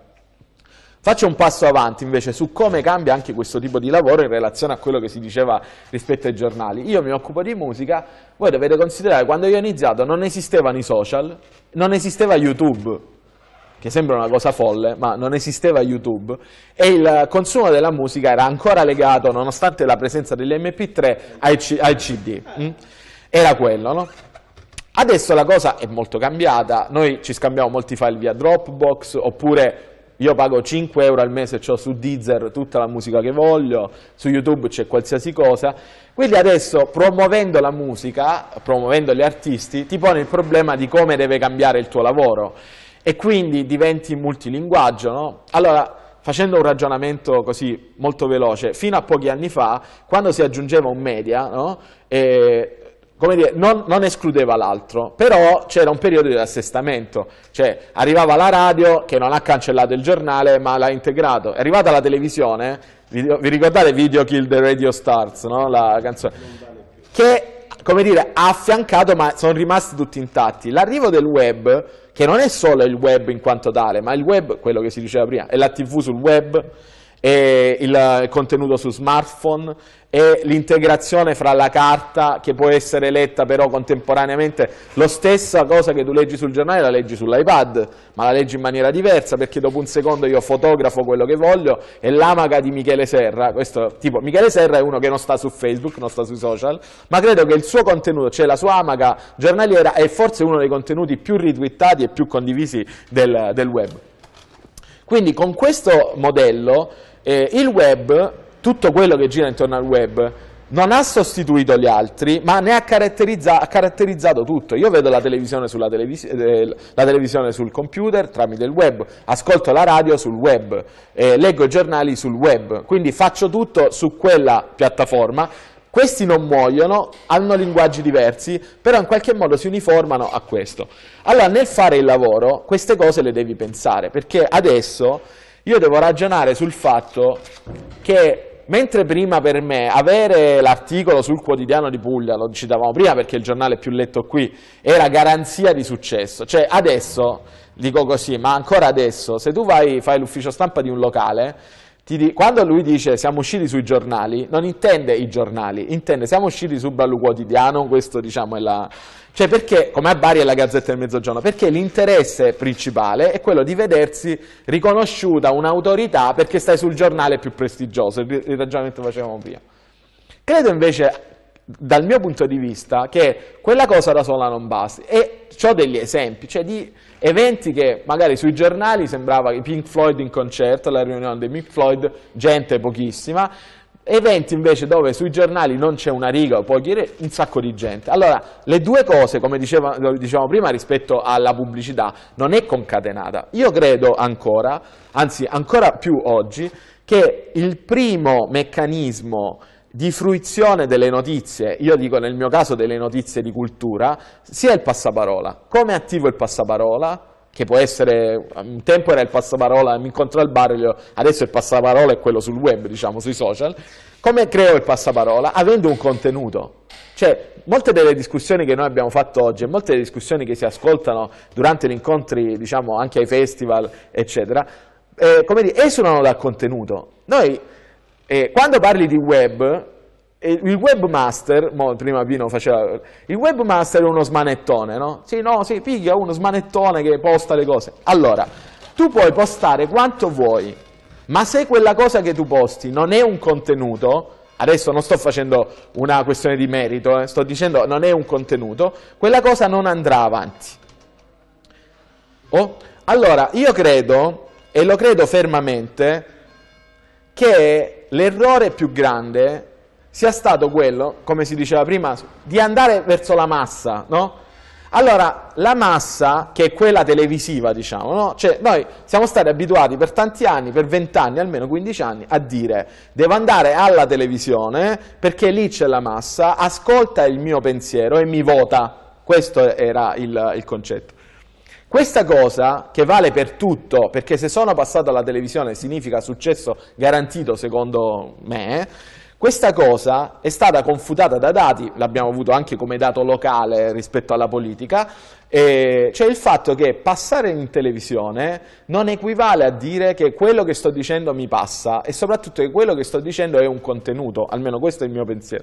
Faccio un passo avanti invece su come cambia anche questo tipo di lavoro in relazione a quello che si diceva rispetto ai giornali. Io mi occupo di musica, voi dovete considerare che quando io ho iniziato non esistevano i social, non esisteva YouTube, che sembra una cosa folle, ma non esisteva YouTube, e il consumo della musica era ancora legato, nonostante la presenza degli emme pi tre, ai, ai ci di. Mm? Era quello, no? Adesso la cosa è molto cambiata, noi ci scambiamo molti file via Dropbox, oppure io pago cinque euro al mese, ho su Deezer tutta la musica che voglio, su YouTube c'è qualsiasi cosa. Quindi adesso, promuovendo la musica, promuovendo gli artisti, ti pone il problema di come deve cambiare il tuo lavoro. E quindi diventi multilinguaggio, no? Allora, facendo un ragionamento così molto veloce, fino a pochi anni fa, quando si aggiungeva un media, no? E, come dire, non, non escludeva l'altro, però c'era un periodo di assestamento, cioè arrivava la radio che non ha cancellato il giornale ma l'ha integrato, è arrivata la televisione, vi, vi ricordate Video Kill the Radio Stars, no? La canzone, che, come dire, ha affiancato ma sono rimasti tutti intatti. L'arrivo del web, che non è solo il web in quanto tale, ma il web, quello che si diceva prima, è la tivù sul web, e il contenuto su smartphone, e l'integrazione fra la carta che può essere letta però contemporaneamente, lo stessa cosa che tu leggi sul giornale la leggi sull'iPad, ma la leggi in maniera diversa perché dopo un secondo io fotografo quello che voglio, e l'amaca di Michele Serra, questo tipo, Michele Serra è uno che non sta su Facebook, non sta sui social, ma credo che il suo contenuto, cioè la sua amaca giornaliera, è forse uno dei contenuti più retweetati e più condivisi del, del web. Quindi con questo modello Eh, il web, tutto quello che gira intorno al web, non ha sostituito gli altri, ma ne ha, caratterizza, ha caratterizzato tutto. Io vedo la televisione, sulla televis eh, la televisione sul computer tramite il web, ascolto la radio sul web, eh, leggo i giornali sul web, quindi faccio tutto su quella piattaforma. Questi non muoiono, hanno linguaggi diversi, però in qualche modo si uniformano a questo. Allora, nel fare il lavoro, queste cose le devi pensare, perché adesso io devo ragionare sul fatto che, mentre prima per me avere l'articolo sul Quotidiano di Puglia, lo citavamo prima perché è il giornale più letto qui, era garanzia di successo, cioè adesso, dico così, ma ancora adesso, se tu vai, fai l'ufficio stampa di un locale, Ti, quando lui dice siamo usciti sui giornali, non intende i giornali, intende siamo usciti su Ballu Quotidiano, questo diciamo è la... Cioè perché, come a Bari è la Gazzetta del Mezzogiorno, perché l'interesse principale è quello di vedersi riconosciuta un'autorità perché stai sul giornale più prestigioso, il, il ragionamento che facevamo prima. Credo invece, dal mio punto di vista, che quella cosa da sola non basti, e ho degli esempi, cioè di eventi che magari sui giornali sembrava i Pink Floyd in concerto, la riunione dei Pink Floyd, gente pochissima, eventi invece dove sui giornali non c'è una riga o pochi, un sacco di gente. Allora, le due cose, come diceva, dicevamo prima rispetto alla pubblicità, non è concatenata. Io credo ancora, anzi ancora più oggi, che il primo meccanismo di fruizione delle notizie, io dico nel mio caso delle notizie di cultura, sia il passaparola. Come attivo il passaparola? Che può essere, un tempo era il passaparola, mi incontro al bar, adesso il passaparola è quello sul web, diciamo, sui social. Come creo il passaparola? Avendo un contenuto. Cioè, molte delle discussioni che noi abbiamo fatto oggi e molte delle discussioni che si ascoltano durante gli incontri, diciamo, anche ai festival, eccetera, eh, come dire, esulano dal contenuto. Noi, eh, quando parli di web, il webmaster, mo prima Pino faceva, il webmaster è uno smanettone, no? Sì, no, sì, piglia uno smanettone che posta le cose. Allora, tu puoi postare quanto vuoi, ma se quella cosa che tu posti non è un contenuto, adesso non sto facendo una questione di merito, eh, sto dicendo non è un contenuto, quella cosa non andrà avanti. Oh? Allora, io credo, e lo credo fermamente, che l'errore più grande sia stato quello, come si diceva prima, di andare verso la massa, no? Allora, la massa, che è quella televisiva, diciamo, no? Cioè, noi siamo stati abituati per tanti anni, per vent'anni, almeno quindici anni, a dire devo andare alla televisione perché lì c'è la massa, ascolta il mio pensiero e mi vota. Questo era il, il concetto. Questa cosa, che vale per tutto, perché se sono passato alla televisione significa successo garantito, secondo me, questa cosa è stata confutata da dati, l'abbiamo avuto anche come dato locale rispetto alla politica, eh, cioè il fatto che passare in televisione non equivale a dire che quello che sto dicendo mi passa e soprattutto che quello che sto dicendo è un contenuto, almeno questo è il mio pensiero.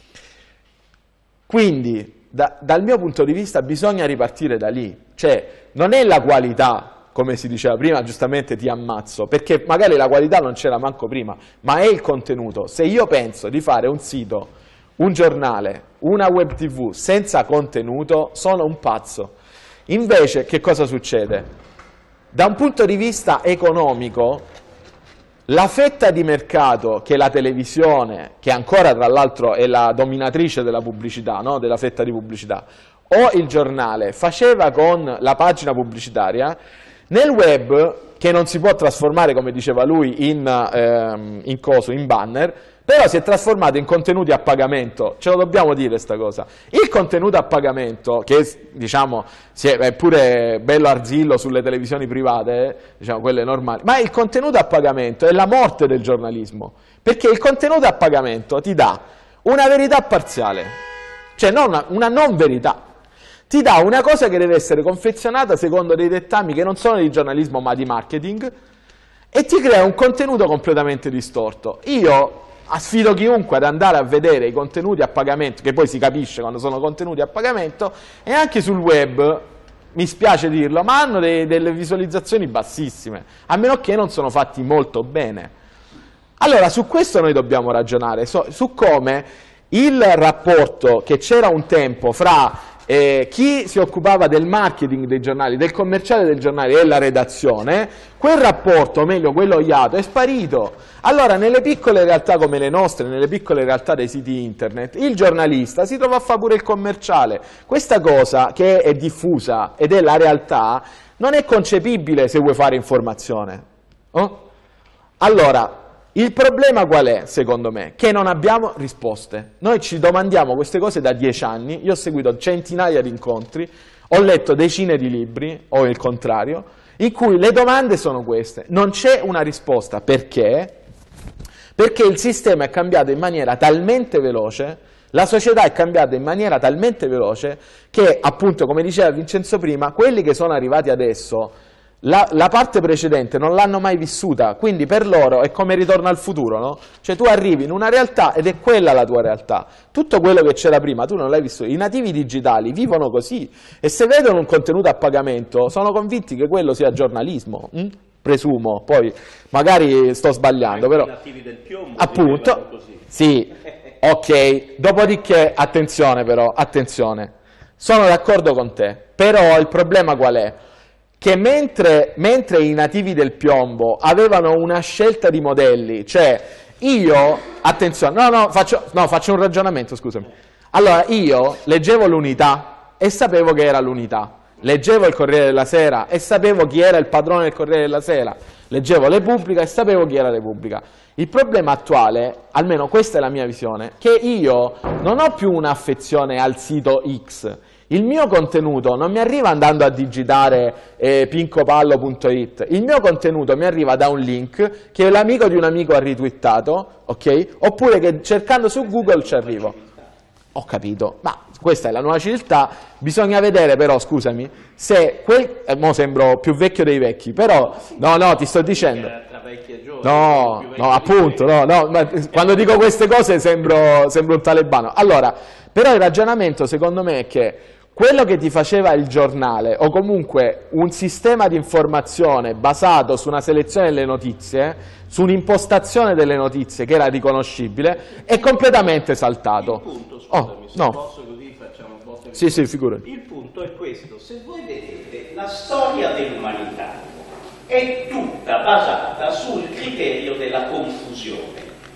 Quindi, da, dal mio punto di vista, bisogna ripartire da lì, cioè non è la qualità, come si diceva prima, giustamente ti ammazzo, perché magari la qualità non c'era manco prima, ma è il contenuto. Se io penso di fare un sito, un giornale, una web tv senza contenuto, sono un pazzo. Invece, che cosa succede? Da un punto di vista economico, la fetta di mercato che la televisione, che ancora tra l'altro è la dominatrice della pubblicità, no? Della fetta di pubblicità, o il giornale faceva con la pagina pubblicitaria, nel web, che non si può trasformare, come diceva lui, in, ehm, in coso, in banner, però si è trasformato in contenuti a pagamento, ce lo dobbiamo dire sta cosa. Il contenuto a pagamento, che diciamo è pure bello arzillo sulle televisioni private, diciamo quelle normali, ma il contenuto a pagamento è la morte del giornalismo, perché il contenuto a pagamento ti dà una verità parziale, cioè non una, una non verità. Ti dà una cosa che deve essere confezionata secondo dei dettami che non sono di giornalismo ma di marketing e ti crea un contenuto completamente distorto. Io sfido chiunque ad andare a vedere i contenuti a pagamento, che poi si capisce quando sono contenuti a pagamento, e anche sul web, mi spiace dirlo, ma hanno dei, delle visualizzazioni bassissime, a meno che non sono fatti molto bene. Allora, su questo noi dobbiamo ragionare, so, su come il rapporto che c'era un tempo fra eh, chi si occupava del marketing dei giornali, del commerciale del giornale e la redazione, quel rapporto, o meglio quello iato, è sparito. Allora nelle piccole realtà come le nostre, nelle piccole realtà dei siti internet, il giornalista si trova a fare pure il commerciale. Questa cosa che è diffusa ed è la realtà non è concepibile se vuoi fare informazione. Oh? Allora, il problema qual è, secondo me? Che non abbiamo risposte. Noi ci domandiamo queste cose da dieci anni, io ho seguito centinaia di incontri, ho letto decine di libri, o il contrario, in cui le domande sono queste. Non c'è una risposta. Perché? Perché il sistema è cambiato in maniera talmente veloce, la società è cambiata in maniera talmente veloce che, appunto, come diceva Vincenzo prima, quelli che sono arrivati adesso, la, la parte precedente non l'hanno mai vissuta, quindi per loro è come Ritorno al futuro, no? Cioè tu arrivi in una realtà ed è quella la tua realtà. Tutto quello che c'era prima tu non l'hai vissuto. I nativi digitali vivono così e se vedono un contenuto a pagamento sono convinti che quello sia giornalismo. Hm? Presumo, poi magari sto sbagliando, però i nativi del piombo appunto, così. Sì, ok, dopodiché attenzione però, attenzione, sono d'accordo con te, però il problema qual è? Che mentre, mentre i nativi del piombo avevano una scelta di modelli, cioè io, attenzione, no no faccio, no, faccio un ragionamento, scusami, allora io leggevo l'Unità e sapevo che era l'Unità. Leggevo il Corriere della Sera e sapevo chi era il padrone del Corriere della Sera. Leggevo Repubblica e sapevo chi era Repubblica. Il problema attuale, almeno questa è la mia visione, che io non ho più un'affezione al sito X. Il mio contenuto non mi arriva andando a digitare eh, pincopallo punto it. Il mio contenuto mi arriva da un link che l'amico di un amico ha ritwittato, ok? Oppure che cercando su Google ci arrivo. Ho capito, ma questa è la nuova civiltà, bisogna vedere però, scusami, se quel... Eh, mo sembro più vecchio dei vecchi, però, no, no, ti sto dicendo... No, no, appunto, no, no, ma quando dico queste cose sembro, sembro un talebano. Allora, però il ragionamento secondo me è che quello che ti faceva il giornale, o comunque un sistema di informazione basato su una selezione delle notizie, su un'impostazione delle notizie che era riconoscibile, è completamente saltato. Il punto, scusami, oh, se no. posso così facciamo un po' di... Sì, sì, figurati. Il punto è questo, se voi vedete la storia dell'umanità è tutta basata sul criterio della confusione.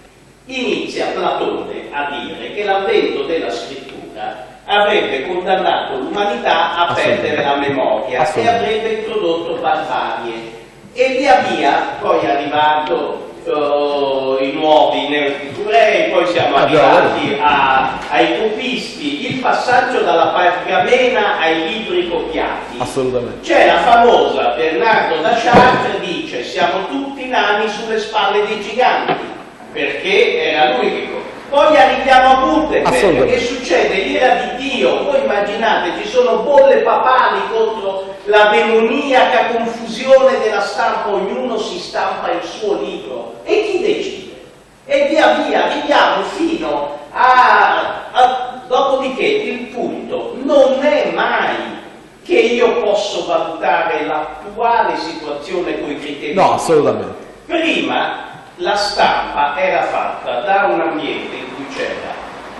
Inizia Platone a dire che l'avvento della scrittura avrebbe condannato l'umanità a perdere la memoria e avrebbe introdotto barbarie. E via via, poi è arrivato uh, i nuovi neopicurei, poi siamo arrivati a, ai copisti, il passaggio dalla pergamena ai libri copiati. Assolutamente. C'è la famosa Bernardo da Chartres, dice siamo tutti nani sulle spalle dei giganti, perché era lui che... Poi arriviamo a Gutenberg, che succede? L'ira di Dio, voi immaginate, ci sono bolle papali contro la demoniaca confusione della stampa, ognuno si stampa il suo libro, e chi decide? E via via, arriviamo fino a... a dopodiché il punto non è mai che io posso valutare l'attuale situazione con i criteri. No, assolutamente. Prima la stampa era fatta da un ambiente in cui c'era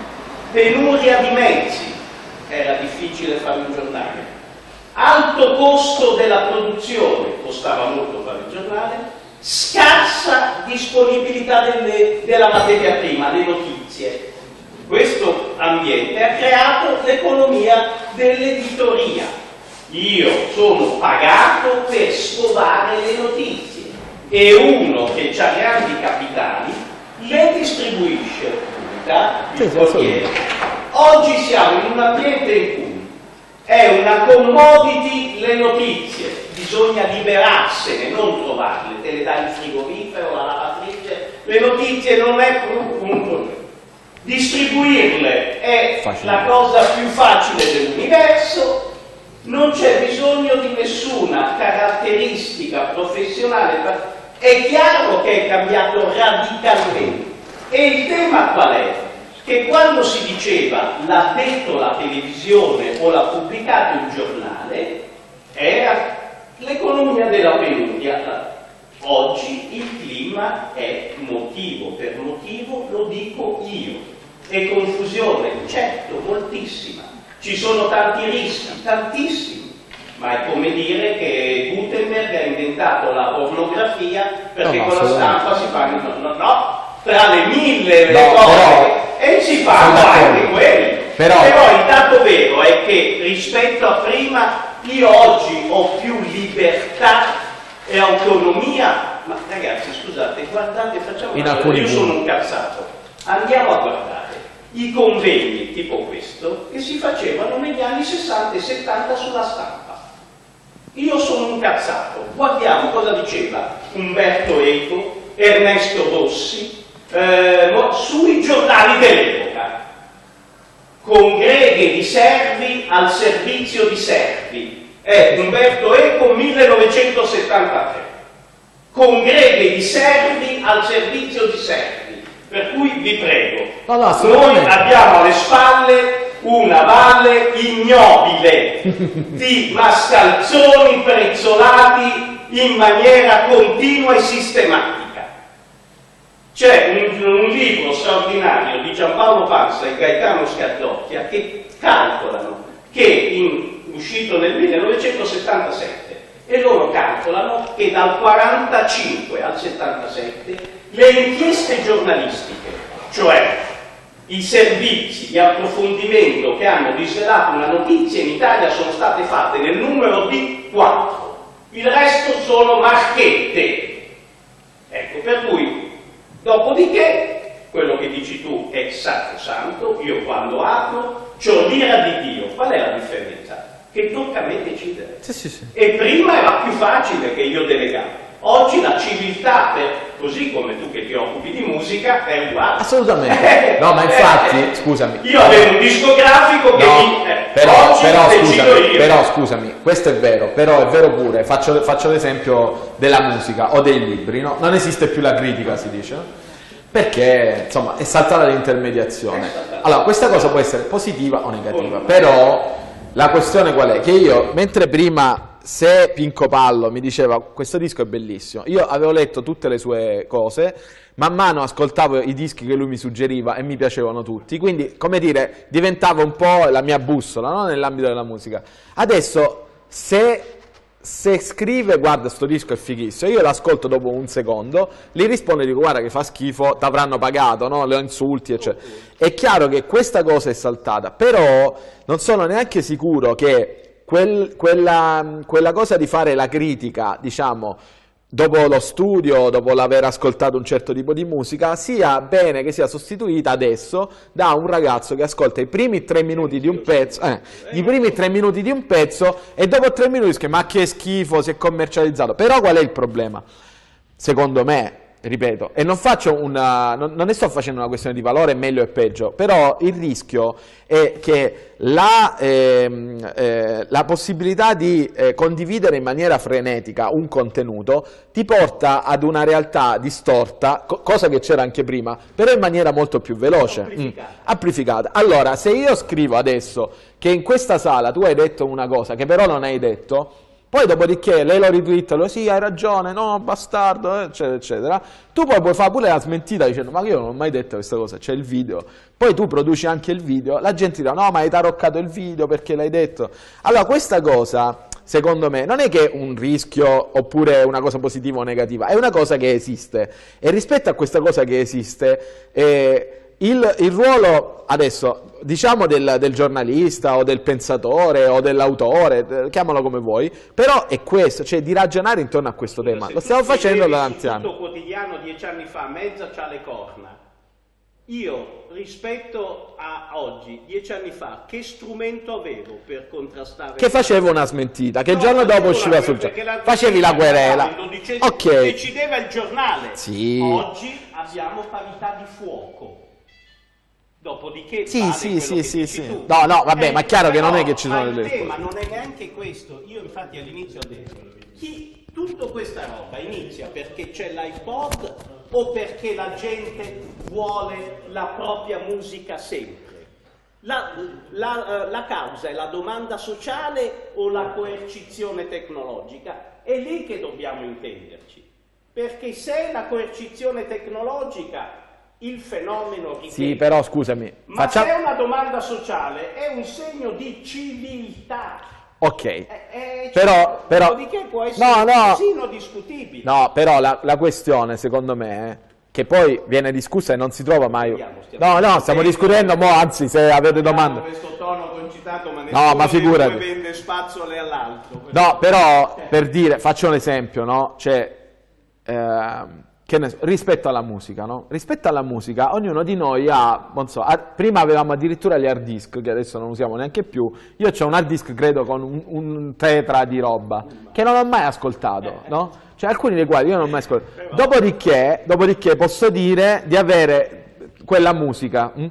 penuria di mezzi, era difficile fare un giornale, alto costo della produzione, costava molto fare il giornale, scarsa disponibilità delle, della materia prima, le notizie. Questo ambiente ha creato l'economia dell'editoria. Io sono pagato per scovare le notizie e uno che ha grandi capitali le distribuisce da il Corriere. Oggi siamo in un ambiente in cui è una commodity le notizie, bisogna liberarsene, non trovarle, te le dà il frigorifero, la lavatrice, le notizie non è un problema. Distribuirle è facile. La cosa più facile dell'universo. Non c'è bisogno di nessuna caratteristica professionale, è chiaro che è cambiato radicalmente. E il tema qual è? Che quando si diceva l'ha detto la televisione o l'ha pubblicato il giornale, era l'economia della penuria. Oggi il clima è motivo per motivo, lo dico io. E confusione, certo, moltissima. Ci sono tanti rischi, tantissimi, ma è come dire che Gutenberg ha inventato la pornografia perché no, no, con la stampa si fanno, no, no, no, tra le mille no, cose però, e si fanno anche quelli. Però, però il dato vero è che rispetto a prima io oggi ho più libertà e autonomia, ma ragazzi scusate, guardate, facciamo in una cosa, alcuni io punti. sono un cazzato, andiamo a guardare i convegni tipo questo che si facevano negli anni sessanta e settanta sulla stampa. Io sono un cazzato, guardiamo cosa diceva Umberto Eco, Ernesto Rossi, eh, sui giornali dell'epoca. Congreghe di servi al servizio di servi. È Umberto Eco millenovecentosettantatré. Congreghe di servi al servizio di servi. Per cui vi prego, no, no, noi abbiamo alle spalle una valle ignobile di mascalzoni prezzolati in maniera continua e sistematica. C'è un, un libro straordinario di Giampaolo Pansa e Gaetano Scazzocchia che calcolano che, in, uscito nel millenovecentosettantasette, e loro calcolano che dal quarantacinque al settantasette le inchieste giornalistiche, cioè i servizi di approfondimento che hanno disvelato una notizia in Italia, sono state fatte nel numero di quattro. Il resto sono marchette. Ecco, per cui, dopodiché, quello che dici tu è sacrosanto, io quando apro c'ho l'ira di Dio. Qual è la differenza? Che tocca a me decidere. Sì, sì, sì. E prima era più facile che io delegavo. Oggi la civiltà, per, così come tu che ti occupi di musica, è uguale. Assolutamente. No, ma infatti, scusami. Io avevo un discografico che no, mi, eh, però, oggi però, decido scusami, io. però scusami, questo è vero, però è vero pure, faccio, faccio l'esempio della musica o dei libri, no? Non esiste più la critica, si dice, perché insomma è saltata l'intermediazione. Allora, questa cosa può essere positiva o negativa, però la questione qual è? Che io, mentre prima, se Pinco Pallo mi diceva questo disco è bellissimo, io avevo letto tutte le sue cose, man mano ascoltavo i dischi che lui mi suggeriva e mi piacevano tutti, quindi, come dire, diventava un po' la mia bussola, no? Nell'ambito della musica. Adesso, se, se scrive, guarda, sto disco è fighissimo, io l'ascolto dopo un secondo, gli rispondo e dico, guarda che fa schifo, t'avranno pagato, no? Le insulti, eccetera. È chiaro che questa cosa è saltata, però non sono neanche sicuro che Quel, quella, quella cosa di fare la critica, diciamo, dopo lo studio, dopo l'aver ascoltato un certo tipo di musica, sia bene che sia sostituita adesso da un ragazzo che ascolta i primi tre minuti di un pezzo, eh, i primi tre minuti di un pezzo e dopo tre minuti dice ma che schifo, si è commercializzato. Però qual è il problema? Secondo me, ripeto, e non faccio una, non, non ne sto facendo una questione di valore meglio e peggio, però il rischio è che la, ehm, eh, la possibilità di eh, condividere in maniera frenetica un contenuto ti porta ad una realtà distorta, co cosa che c'era anche prima, però in maniera molto più veloce, amplificata. Mm, amplificata. Allora, se io scrivo adesso che in questa sala tu hai detto una cosa che però non hai detto, poi dopodiché lei lo ritwitta, lo sì, hai ragione, no, bastardo, eccetera, eccetera. Tu poi puoi fare pure la smentita dicendo, ma io non ho mai detto questa cosa, c'è il video. Poi tu produci anche il video, la gente dirà, no, ma hai taroccato il video perché l'hai detto. Allora, questa cosa, secondo me, non è che è un rischio oppure una cosa positiva o negativa, è una cosa che esiste. E rispetto a questa cosa che esiste, eh, il, il ruolo, adesso, diciamo del, del giornalista o del pensatore o dell'autore, chiamalo come vuoi, però è questo, cioè di ragionare intorno a questo Io, tema. Lo stiamo facendo da anziani. Il quotidiano dieci anni fa, mezza c'ha le corna. Io, rispetto a oggi, dieci anni fa, che strumento avevo per contrastare? Che facevo una smentita, che il no, giorno dopo usciva sul giornale. Facevi la querela. Ok. Decideva il giornale. Sì. Oggi abbiamo parità di fuoco. Dopodiché sì, vale sì, sì, sì, sì. Tu. No, no, vabbè, eh, ma è chiaro che non è che ci sono ma delle il tema risposte. non è neanche questo. Io infatti all'inizio ho detto, chi, tutta questa roba inizia perché c'è l'iPod o perché la gente vuole la propria musica sempre? La, la, la causa è la domanda sociale o la coercizione tecnologica? È lì che dobbiamo intenderci. Perché se la coercizione tecnologica il fenomeno ripeto, Sì, però scusami. ma facciamo... se è una domanda sociale è un segno di civiltà. Ok, Eh, eh, però, cioè, però dopodiché può essere no, no, persino discutibile. no, però la, la questione secondo me è che poi viene discussa e non si trova mai. Stiamo, stiamo No, no, stiamo discutendo, mo, anzi, se avete domande. Questo tono concitato, ma No, nessuno ma dei figurati. due vende spazzole all'altro. No, però per dire, faccio un esempio, no? Cioè, ehm, che ne so, rispetto alla musica, no? Rispetto alla musica, ognuno di noi ha, non so, ha- prima avevamo addirittura gli hard disk, che adesso non usiamo neanche più. Io ho un hard disk, credo, con un, un tetra di roba, che non ho mai ascoltato, no? Cioè, alcuni dei quali io non ho mai ascoltato. Dopodiché, dopodiché posso dire di avere quella musica. Hm?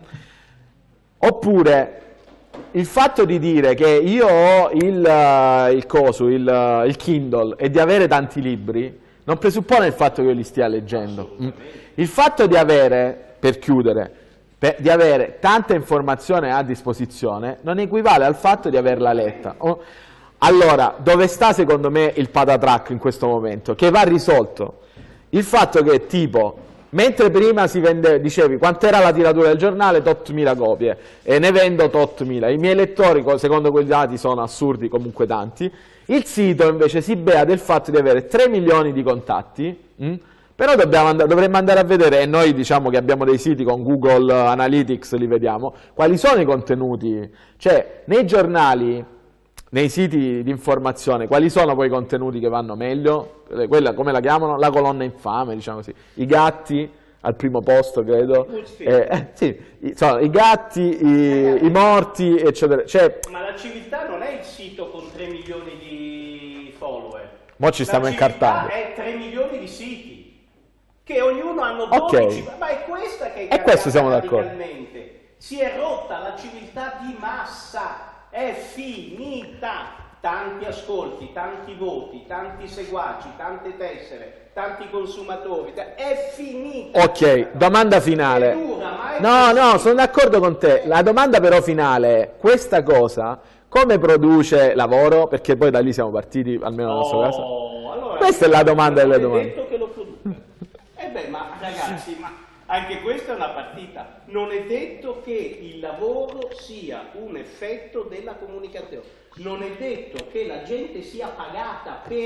Oppure il fatto di dire che io ho il, uh, il coso, il, uh, il Kindle e di avere tanti libri non presuppone il fatto che io li stia leggendo. Mm. Il fatto di avere, per chiudere, per, di avere tanta informazione a disposizione non equivale al fatto di averla letta. Oh. Allora, dove sta secondo me il patatrack in questo momento? Che va risolto. Il fatto che tipo, mentre prima si vende, dicevi quant'era la tiratura del giornale, tot mila copie, e ne vendo tot mila, i miei lettori secondo quei dati sono assurdi, comunque tanti, il sito invece si bea del fatto di avere tre milioni di contatti, mh? Però dobbiamo and- dovremmo andare a vedere, e noi diciamo che abbiamo dei siti con Google Analytics, li vediamo, quali sono i contenuti, cioè nei giornali, nei siti di informazione, quali sono poi i contenuti che vanno meglio? Quella, come la chiamano? La colonna infame, diciamo così. I gatti al primo posto, credo. Eh, eh, sì, i, sono i gatti, i, i morti, eccetera. Cioè, Ma la civiltà non è il sito con tre milioni di follower. mo ci stiamo la incartando. È tre milioni di siti, che ognuno hanno Ok. dodici, ma è questa che è E questo siamo d'accordo. radicalmente. Si è rotta la civiltà di massa. È finita. Tanti ascolti, tanti voti, tanti seguaci, tante tessere, tanti consumatori. È finita. Ok, domanda finale. È dura, ma è No, così. no, sono d'accordo con te. La domanda però finale è, questa cosa come produce lavoro? Perché poi da lì siamo partiti, almeno nel nostro caso. Oh, allora, Questa è la domanda non delle è domande. detto che lo produca. Eh beh, ma ragazzi, ma anche questa è una partita. Non è detto che il lavoro sia un effetto della comunicazione. Non è detto che la gente sia pagata per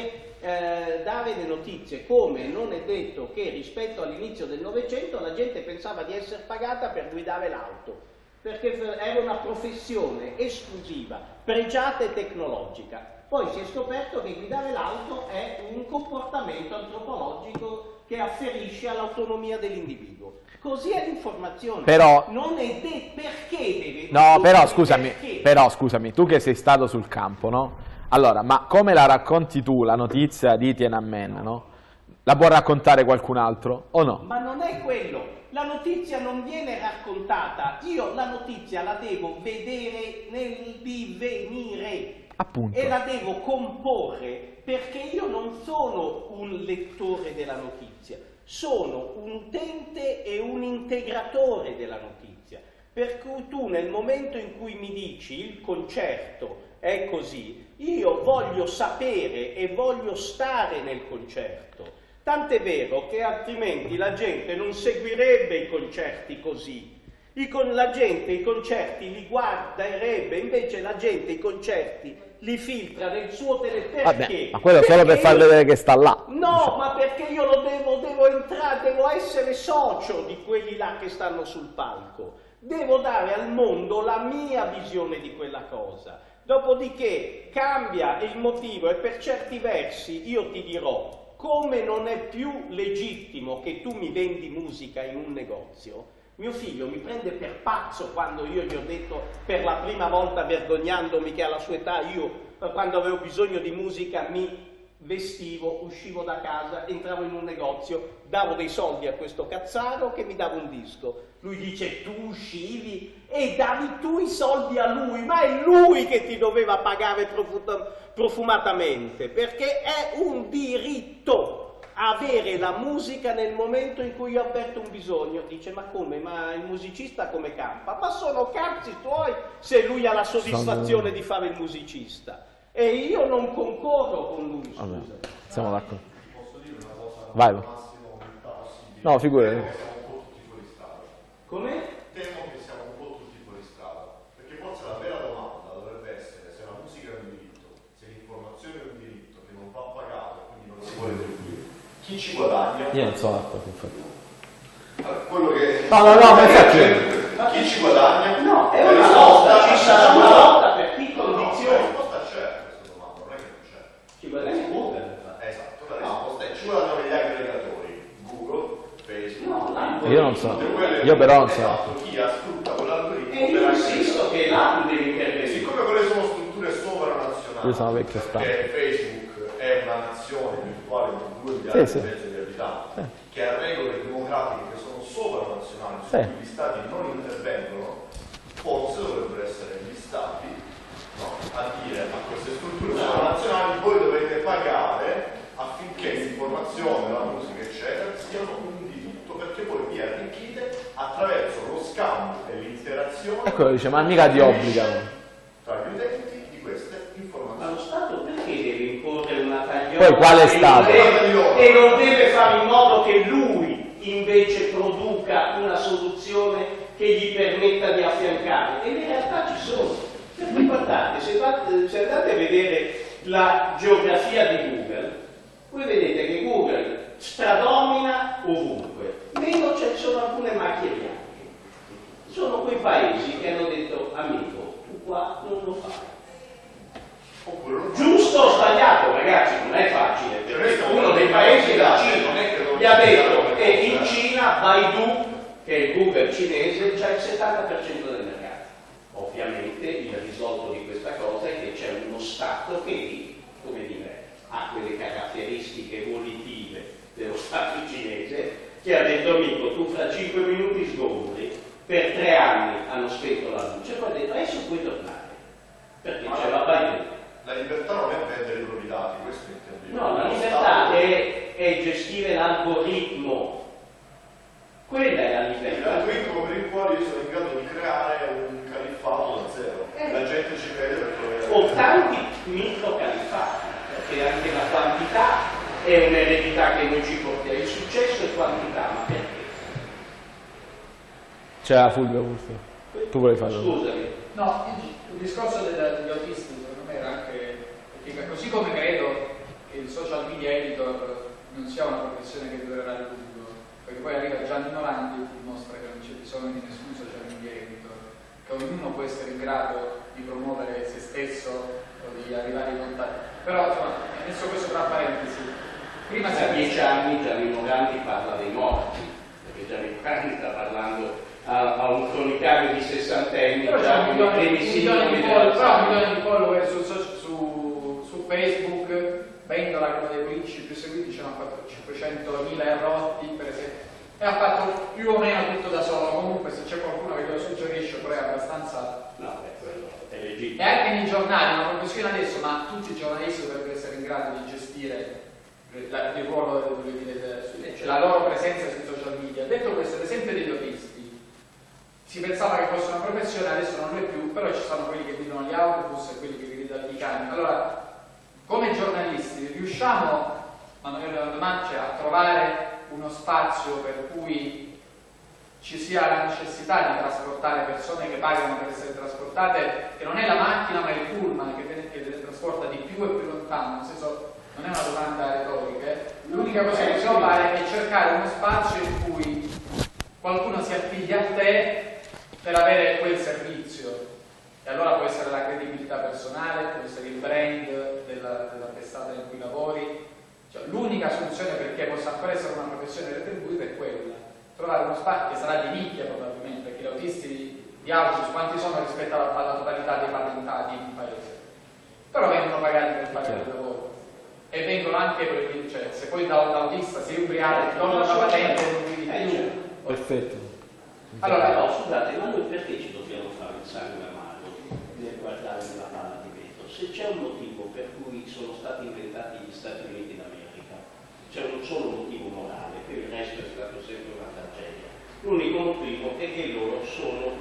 eh, dare le notizie, come non è detto che rispetto all'inizio del Novecento la gente pensava di essere pagata per guidare l'auto, perché era una professione esclusiva, pregiata e tecnologica. Poi si è scoperto che guidare l'auto è un comportamento antropologico che afferisce all'autonomia dell'individuo. Così è l'informazione. Però- non è detto perché deve. No, non però è scusami, perché. però scusami, tu che sei stato sul campo, no? Allora, ma come la racconti tu, la notizia di Tiananmen, no? La può raccontare qualcun altro o no? Ma non è quello. La notizia non viene raccontata. Io la notizia la devo vedere nel divenire. Appunto. E la devo comporre, perché io non sono un lettore della notizia, sono un utente e un integratore della notizia. Per cui tu nel momento in cui mi dici il concerto è così, io voglio sapere e voglio stare nel concerto. Tant'è vero che altrimenti la gente non seguirebbe i concerti così. I con, la gente i concerti li guarderebbe, invece la gente i concerti li filtra nel suo telefono. Vabbè, ma quello solo per far vedere che sta là. No, ma perché io lo devo, devo entrare, devo essere socio di quelli là che stanno sul palco. Devo dare al mondo la mia visione di quella cosa. Dopodiché cambia il motivo e per certi versi io ti dirò, come non è più legittimo che tu mi vendi musica in un negozio. Mio figlio mi prende per pazzo quando io gli ho detto per la prima volta, vergognandomi che alla sua età io, quando avevo bisogno di musica, mi vestivo, uscivo da casa, entravo in un negozio, davo dei soldi a questo cazzaro che mi dava un disco. Lui dice, tu uscivi e davi tu i soldi a lui, ma è lui che ti doveva pagare profumatamente, perché è un diritto avere la musica nel momento in cui io avverto un bisogno. Dice, ma come? Ma il musicista come campa? Ma sono cazzi tuoi se lui ha la soddisfazione Sono... di fare il musicista. E io non concordo con lui, scusa. Vabbè, siamo d'accordo. Vai. No, figurati. ci guadagna? Io non so atto, infatti. Allora, quello che... No, no, no, ma infatti... Chi ci guadagna? No, è una lotta, ci sarà una lotta per chi condiziona. La risposta c'è a questa domanda, non è che non c'è. Ci guadagna Google. Esatto, la risposta è ci guadagnano gli aggregatori, Google, Facebook. No, io non so, io però non so. Esatto, chi sfrutta quell'algoritmo. E io insisto che là deve intervenire. Siccome quelle sono strutture sovranazionali, Io sono vecchio stampo. perché Facebook è una nazione virtuale di due miliardi Sì, sì. e mezzo di abitanti, Sì. che ha regole democratiche che sono sovranazionali, su Sì. cui gli stati non intervengono, forse dovrebbero essere gli stati, no, a dire a queste strutture sovranazionali voi dovete pagare affinché l'informazione, la musica eccetera siano un diritto, perché voi vi arricchite attraverso lo scambio e l'interazione Ecco, dice, ma mica ti obbligano. tra gli utenti di queste Ma informazioni. lo Stato perché deve imporre una tagliola? Poi quale e Stato? non deve- E non deve fare in modo che lui invece produca una soluzione che gli permetta di affiancare. E in realtà ci sono. Perché guardate, se, fate, se andate a vedere la geografia di Google, voi vedete che Google stradomina ovunque, meno ci sono alcune macchie bianche. Sono quei paesi che hanno detto, amico, tu qua non lo fai. Oppure non Giusto o sbagliato, ragazzi, non è facile, perché uno dei paesi è la Cina, gli ha detto che in Cina Baidu, che è il Google cinese, c'è il settanta per cento del mercato. Ovviamente il risolto di questa cosa è che c'è uno Stato che, come dire, ha quelle caratteristiche volitive dello Stato cinese, che ha detto, amico, tu fra cinque minuti sgombri, per tre anni hanno spento la luce, poi ha detto, adesso puoi tornare, perché Ma c'è la Baidu. La libertà non è vendere i propri dati, questo intendevo. No, la Lo libertà Stato- è, è gestire l'algoritmo. Quella è la libertà. L'algoritmo per il quale io sono in grado di creare un califfato da zero. Eh. La gente ci crede perché... O tanti microcaliffati, perché anche la quantità è un'eredità che noi ci portiamo. Il successo è quantità, ma perché? C'era Fulvio Fulvio. Tu vuoi farlo? Scusami. No, il, il discorso del- degli autisti secondo me era anche perché così come credo che il social media editor non sia una professione che durerà a lungo, perché poi arriva Gianni Morandi e ti dimostra che non c'è bisogno di nessun social media editor, che ognuno può essere in grado di promuovere se stesso o di arrivare in contatti. Però insomma, adesso questo tra parentesi. Prima si Da è dieci anni Gianni Morandi parla dei morti, perché Gianni Morandi sta parlando a, a un cronicario di sessantenni, Però c'è già un con i milione, primi un milione sintomi di della follower, però un sangue. milione di follower su, su- su- su Facebook, Vendola, uno dei politici più seguiti, c'erano cinquecentomila errotti per esempio, e ha fatto più o meno tutto da solo. Comunque se c'è qualcuno che lo suggerisce, però è abbastanza... No, è quello, è E legittimo. anche nei giornali, una professione adesso, ma tutti i giornalisti dovrebbero essere in grado di gestire la- il ruolo, voglio dire, de- la loro presenza sui social media. Detto questo, l'esempio degli autisti, si pensava che fosse una professione, adesso non lo è più, però ci sono quelli che guidano gli autobus e quelli che guidano i camion. Allora, come giornalisti riusciamo, Manuele Domance, a trovare uno spazio per cui ci sia la necessità di trasportare persone che pagano per essere trasportate, che non è la macchina ma il pullman che te, che te trasporta di più e più lontano, nel senso non è una domanda retorica, eh. L'unica cosa che possiamo fare è cercare uno spazio in cui qualcuno si affidi a te per avere quel servizio. E allora può essere la credibilità personale, può essere il brand della, della testata in cui lavori. Cioè, l'unica soluzione perché possa ancora essere una professione retribuita è quella. Trovare uno spazio che sarà di nicchia probabilmente, perché gli autisti di autobus quanti sono rispetto alla, alla totalità dei patentati in un paese? Però vengono pagati per fare il lavoro. E vengono anche perché, cioè, se poi da, da autista sei ubriaco, ti tolgono la patente e non guidi Eh, più. certo. Perfetto. Allora, Però scusate, ma noi perché ci dobbiamo fare il sangue amaro nel guardare una palla di vetro? Se c'è un motivo per cui sono stati inventati gli Stati Uniti d'America, c'è un solo motivo morale, per il resto è stato sempre una tragedia. L'unico motivo è che loro sono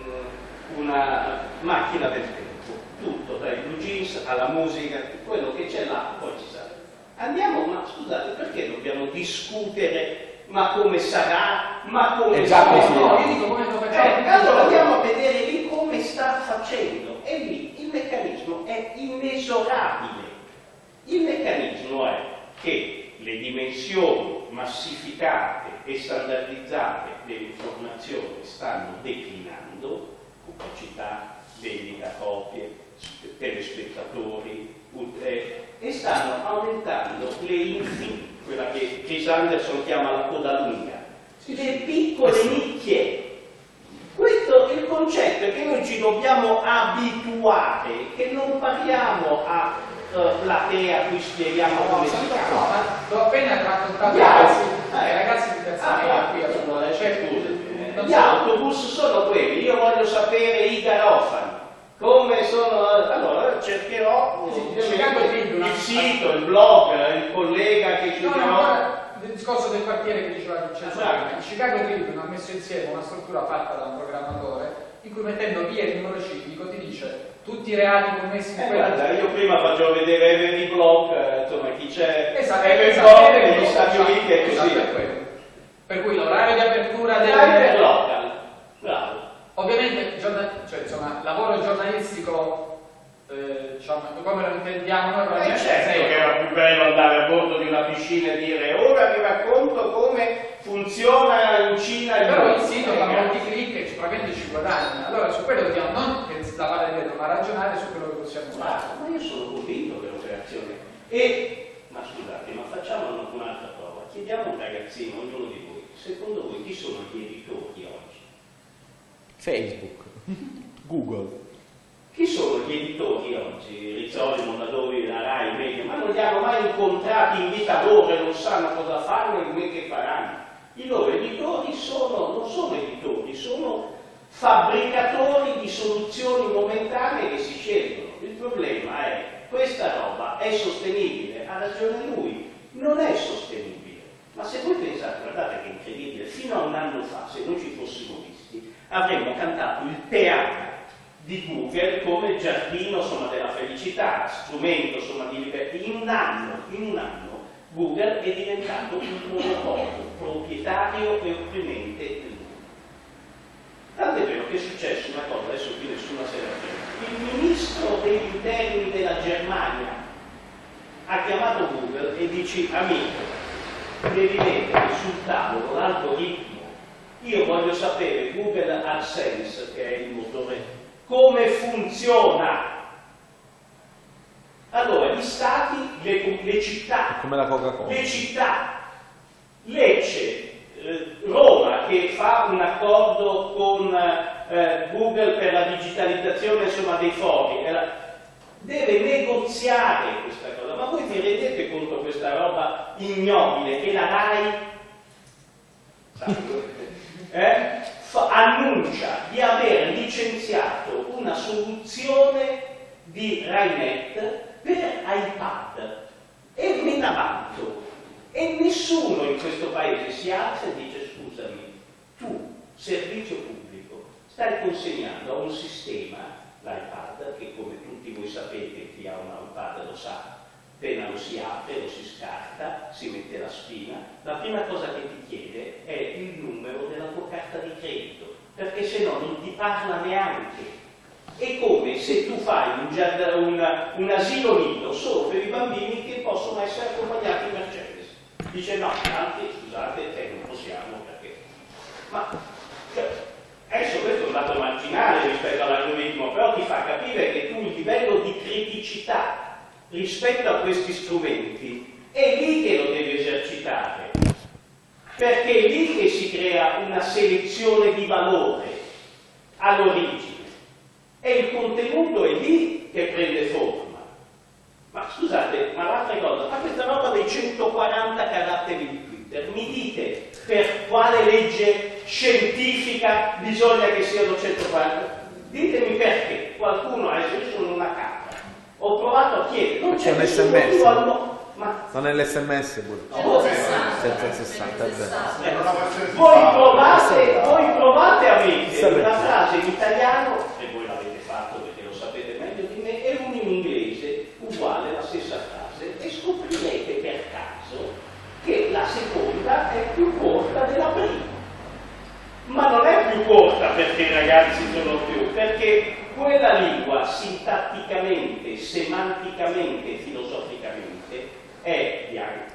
un- una macchina del tempo, tutto, dai blue jeans alla musica, quello che c'è là, poi ci sarà. Andiamo, ma scusate, perché dobbiamo discutere ma come sarà, ma come È già sarà? così. no, io dico come lo facciamo. Eh, allora andiamo a vedere lì come sta facendo e lì il meccanismo è inesorabile. Il meccanismo è che le dimensioni massificate e standardizzate dell'informazione stanno declinando, capacità, vendita, copie, telespettatori, eh, e stanno aumentando le infini, quella che Chris Anderson chiama la coda lunga, le piccole nicchie. Questo è il concetto, è che noi ci dobbiamo abituare, che non parliamo a uh, platea, qui spieghiamo come si chiama. L'ho appena raccontato ai ragazzi, ai ragazzi di terza media qui a scuola, cioè, gli autobus sono quelli, io voglio sapere i garofani, come sono, allora cercherò sì, il, il, il sito, il blog, il collega che ci no, chiama. Il discorso del quartiere che diceva Vincenzo prima, il Chicago Tribune ha messo insieme una struttura fatta da un programmatore in cui mettendo via il numero ciclico ti dice tutti i reati commessi in eh, quella. Guarda, io prima facevo vedere Every Block, eh, insomma chi c'è esatto, Every esatto, Block esatto, negli Stati esatto, Uniti è così. esatto, è quello. Per cui l'orario di apertura del Del local, bravo. ovviamente giornal... cioè, insomma, lavoro giornalistico Eh, diciamo, come lo intendiamo noi, Eh certo che era più bello andare a bordo di una piscina e dire ora vi racconto come funziona in Cina il però il sito fa molti click e probabilmente ci guadagna, allora su quello dobbiamo non lavare dietro ma ragionare su quello che possiamo fare. Ma io sono convinto dell'operazione e ma scusate, ma facciamo un'altra prova, chiediamo a un ragazzino, ognuno di voi, secondo voi chi sono gli editori oggi? Facebook, Google. Chi sono gli editori oggi? Rizzoli, Mondadori, la Rai, Media, ma non li hanno mai incontrati in vita loro e non sanno cosa fanno e che faranno. I loro editori sono, non sono editori, sono fabbricatori di soluzioni momentanee che si scelgono. Il problema è, questa roba è sostenibile, ha ragione lui, non è sostenibile. Ma se voi pensate, guardate che incredibile, fino a un anno fa, se noi ci fossimo visti, avremmo cantato il teatro di Google come il giardino insomma, della felicità, strumento insomma, di libertà. In un anno, in un anno Google è diventato un monopolio proprietario e opprimente del mondo. Tanto è vero che è successo una cosa, adesso qui nessuna se la chiede. Il ministro degli interni della Germania ha chiamato Google e dice amico, devi mettere sul tavolo l'algoritmo, io voglio sapere Google AdSense, che è il motore, come funziona. Allora, gli stati, le, le città, come la Coca-Cola, le città, Lecce, eh, Roma, che fa un accordo con eh, Google per la digitalizzazione insomma, dei fori, deve negoziare questa cosa. Ma voi vi rendete conto questa roba ignobile che la RAI eh, fa, annuncia di aver licenziato una soluzione di RaiNet per iPad e me ne vanto. E nessuno in questo paese si alza e dice scusami, tu, servizio pubblico, stai consegnando a un sistema, l'iPad, che come tutti voi sapete, chi ha un iPad lo sa, appena lo si apre, lo si scarta, si mette la spina, la prima cosa che ti chiede è il numero della tua carta di credito, perché se no non ti parla neanche. È come se tu fai un, un, un asilo nido solo per i bambini che possono essere accompagnati in Mercedes. Dice no, tanti, scusate, eh, non possiamo perché... Ma cioè, adesso questo è un dato marginale rispetto all'algoritmo, però ti fa capire che tu il livello di criticità rispetto a questi strumenti è lì che lo devi esercitare, perché è lì che si crea una selezione di valore all'origine e il contenuto è lì che prende forma. Ma scusate, ma l'altra cosa, ma questa roba dei centoquaranta caratteri di Twitter, mi dite per quale legge scientifica bisogna che siano centoquaranta? Ditemi perché. Qualcuno, adesso io sono una capra, ho provato a chiedere, non c'è nessun motivo al mondo. Ma... non è l'esse emme esse pure. No, centosessanta, è vero. Voi provate, voi provate a mettere una frase in italiano, e voi l'avete fatto perché lo sapete meglio di me, e uno in inglese uguale alla stessa frase, e scoprirete per caso che la seconda è più corta della prima. Ma non è più corta perché i ragazzi sono più, perché quella lingua sintatticamente, semanticamente, filosoficamente è bianco,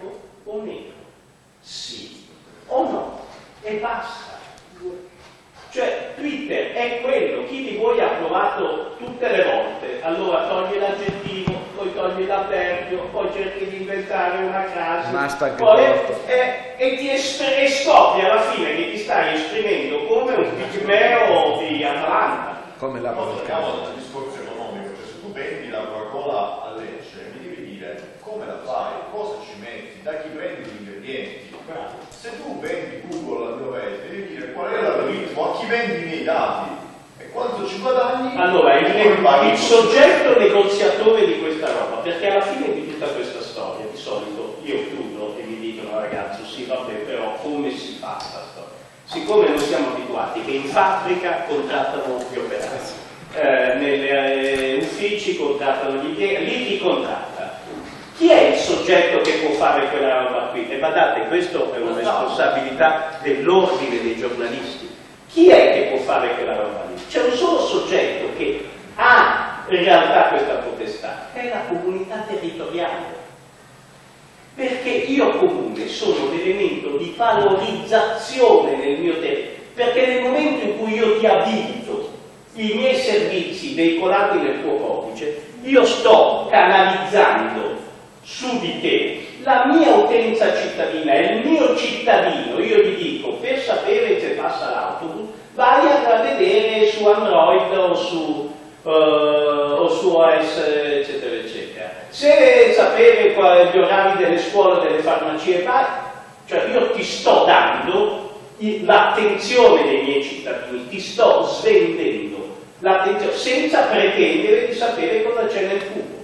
o meno? Sì o no? E basta. Cioè Twitter è quello, chi di voi ha provato tutte le volte, allora toglie l'aggettivo, poi toglie l'avverbio, poi cerchi di inventare una frase, poi, e, e ti espr- e scopri alla fine che ti stai esprimendo come un pigmeo di Atalanta. Come la No, torniamo al discorso economico, cioè se tu vendi la Coca-Cola a Lecce, mi devi dire come la fai, cosa ci metti, da chi prendi gli ingredienti. Se tu vendi Google al dovere, devi dire qual è l'algoritmo, a chi vendi i miei dati e quanto ci guadagni. Allora, il, il, il soggetto negoziatore di questa roba, perché alla fine di tutta questa storia, di solito io chiudo e mi dicono ragazzi, sì vabbè, però come si fa questa storia? Siccome non siamo abituati che in fabbrica contrattano gli operai, eh, negli eh, uffici contrattano gli impiegati, lì chi contratta? Chi è il soggetto che può fare quella roba qui? E badate, questo è una responsabilità dell'ordine dei giornalisti. Chi è che può fare quella roba lì? C'è un solo soggetto che ha in realtà questa potestà, è la comunità territoriale. Perché io comune sono l'elemento di valorizzazione nel mio territorio, perché nel momento in cui io ti abilito i miei servizi veicolati nel tuo codice, io sto canalizzando su di te la mia utenza cittadina, è il mio cittadino. Io gli dico, per sapere se passa l'autobus, vai a vedere su Android o su, uh, o su O S, eccetera, eccetera. Se sapere quali gli orari delle scuole, delle farmacie, vai. Cioè io ti sto dando l'attenzione dei miei cittadini, ti sto svendendo l'attenzione senza pretendere di sapere cosa c'è nel cubo.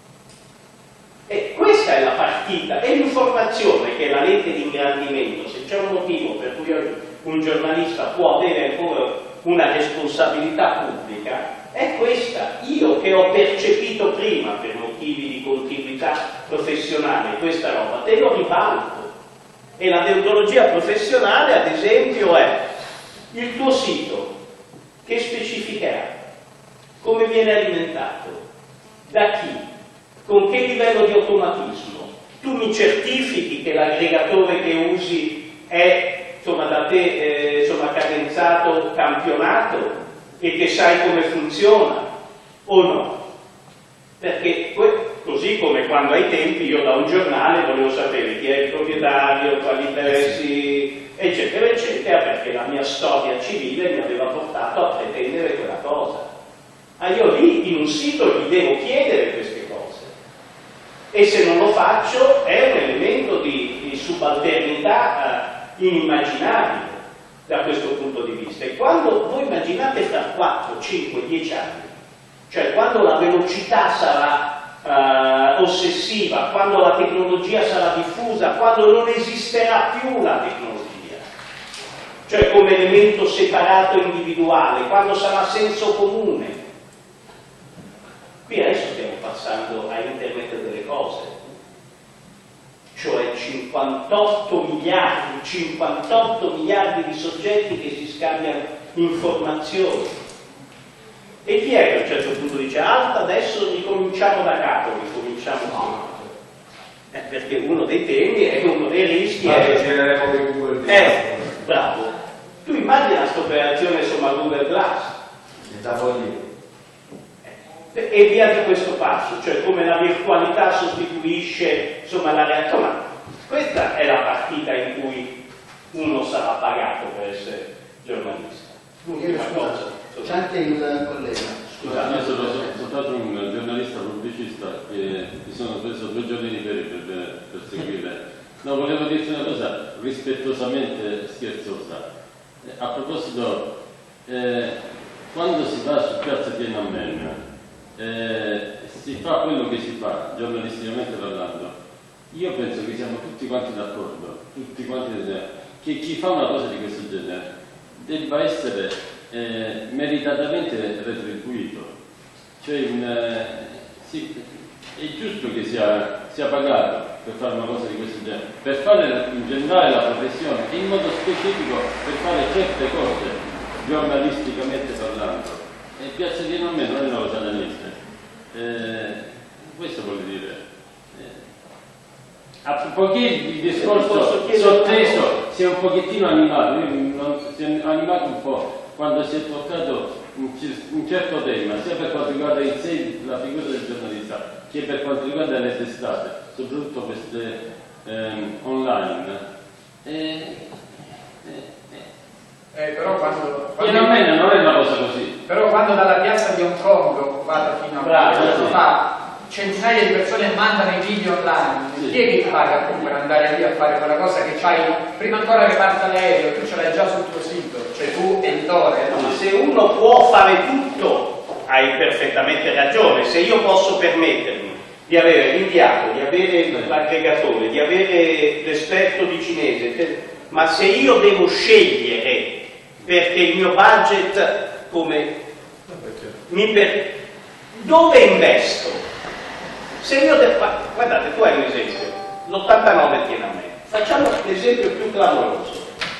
E questa è la partita, è l'informazione che è la lente di ingrandimento. Se c'è un motivo per cui un giornalista può avere ancora una responsabilità pubblica, è questa. Io che ho percepito prima, per motivi di continuità professionale, questa roba, te lo ribalto. E la deontologia professionale, ad esempio, è il tuo sito, che specificherà, come viene alimentato, da chi, con che livello di automatismo. Tu mi certifichi che l'aggregatore che usi è insomma, da te eh, insomma, cadenzato, campionato e che sai come funziona o no? Perché così come quando ai tempi io da un giornale volevo sapere chi è il proprietario, quali interessi, eccetera, eccetera, perché la mia storia civile mi aveva portato a pretendere quella cosa. Ma io lì in un sito gli devo chiedere queste cose. E se non lo faccio è un elemento di, di subalternità eh, inimmaginabile da questo punto di vista. E quando voi immaginate fra quattro, cinque, dieci anni, cioè quando la velocità sarà eh, ossessiva, quando la tecnologia sarà diffusa, quando non esisterà più la tecnologia, cioè come elemento separato individuale, quando sarà senso comune. Qui adesso stiamo passando a internet delle cose, cioè cinquantotto miliardi, cinquantotto miliardi di soggetti che si scambiano informazioni. E chi è che a un certo punto dice alta, adesso ricominciamo da capo, ricominciamo no. Eh, perché uno dei temi è uno dei rischi ma è... Eh, bravo. Tu immagina questa operazione insomma Google Glass. Da follia. E via di questo passo, cioè come la virtualità sostituisce insomma la realtà. Ma questa è la partita in cui uno sarà pagato per essere giornalista. L'ultima cosa. C'è anche il collega. Scusate. Io sono soltanto un giornalista pubblicista che mi sono preso due giorni di ferie per, per seguire. No, volevo dirti una cosa rispettosamente scherzosa. A proposito, eh, quando si va su Piazza Tiananmen, Eh, si fa quello che si fa, giornalisticamente parlando. Io penso che siamo tutti quanti d'accordo, tutti quanti che chi fa una cosa di questo genere debba essere eh, meritatamente retribuito. Cioè, in, eh, sì, è giusto che sia, sia pagato per fare una cosa di questo genere, per fare in generale la professione, in modo specifico per fare certe cose, giornalisticamente parlando. E Piazza Tiananmen non è una cosa da niente. Eh, questo vuol dire. Eh. poiché il discorso sotteso si è un pochettino animato, io non, si è animato un po' quando si è toccato un, un certo tema, sia per quanto riguarda in sé la figura del giornalista, che per quanto riguarda le testate, soprattutto queste ehm, online. E, Eh, però quando, quando Pienamente non è una cosa così. Però quando dalla piazza di Hong Kong occupata fino a Bravo, qualche giorno sì. fa centinaia di persone mandano i video online, Sì. chi è che ti paga tu per andare lì a fare quella cosa che c'hai prima ancora che parta l'aereo, tu ce l'hai già sul tuo sito, cioè tu editore, no? Ma se uno può fare tutto, hai perfettamente ragione. Se io posso permettermi di avere l'inviato, di avere l'aggregatore, di avere l'esperto di cinese, ma se io devo scegliere perché il mio budget come mi per... dove investo? Se io de... guardate, tu hai un esempio, l'ottantanove tiene a me, facciamo l'esempio più clamoroso,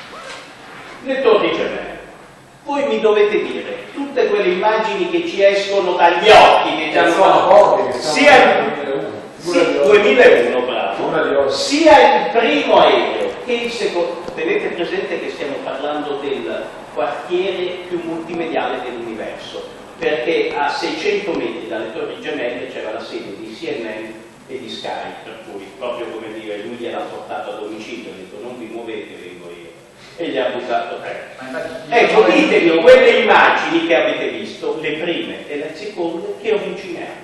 le Torri Gemelle. Voi mi dovete dire tutte quelle immagini che ci escono dagli occhi che già sono sia il sì, duemilauno, bravo, sia il primo aereo che il secondo. Tenete presente che stiamo parlando del quartiere più multimediale dell'universo, perché a seicento metri dalle Torri Gemelle c'era la sede di C N N e di Sky, per cui proprio come dire, lui gliel'ha portato a domicilio, ha detto non vi muovete, vengo io, e gli ha buttato tre. Ecco, ditemi quelle immagini che avete visto, le prime e le seconde, che originali.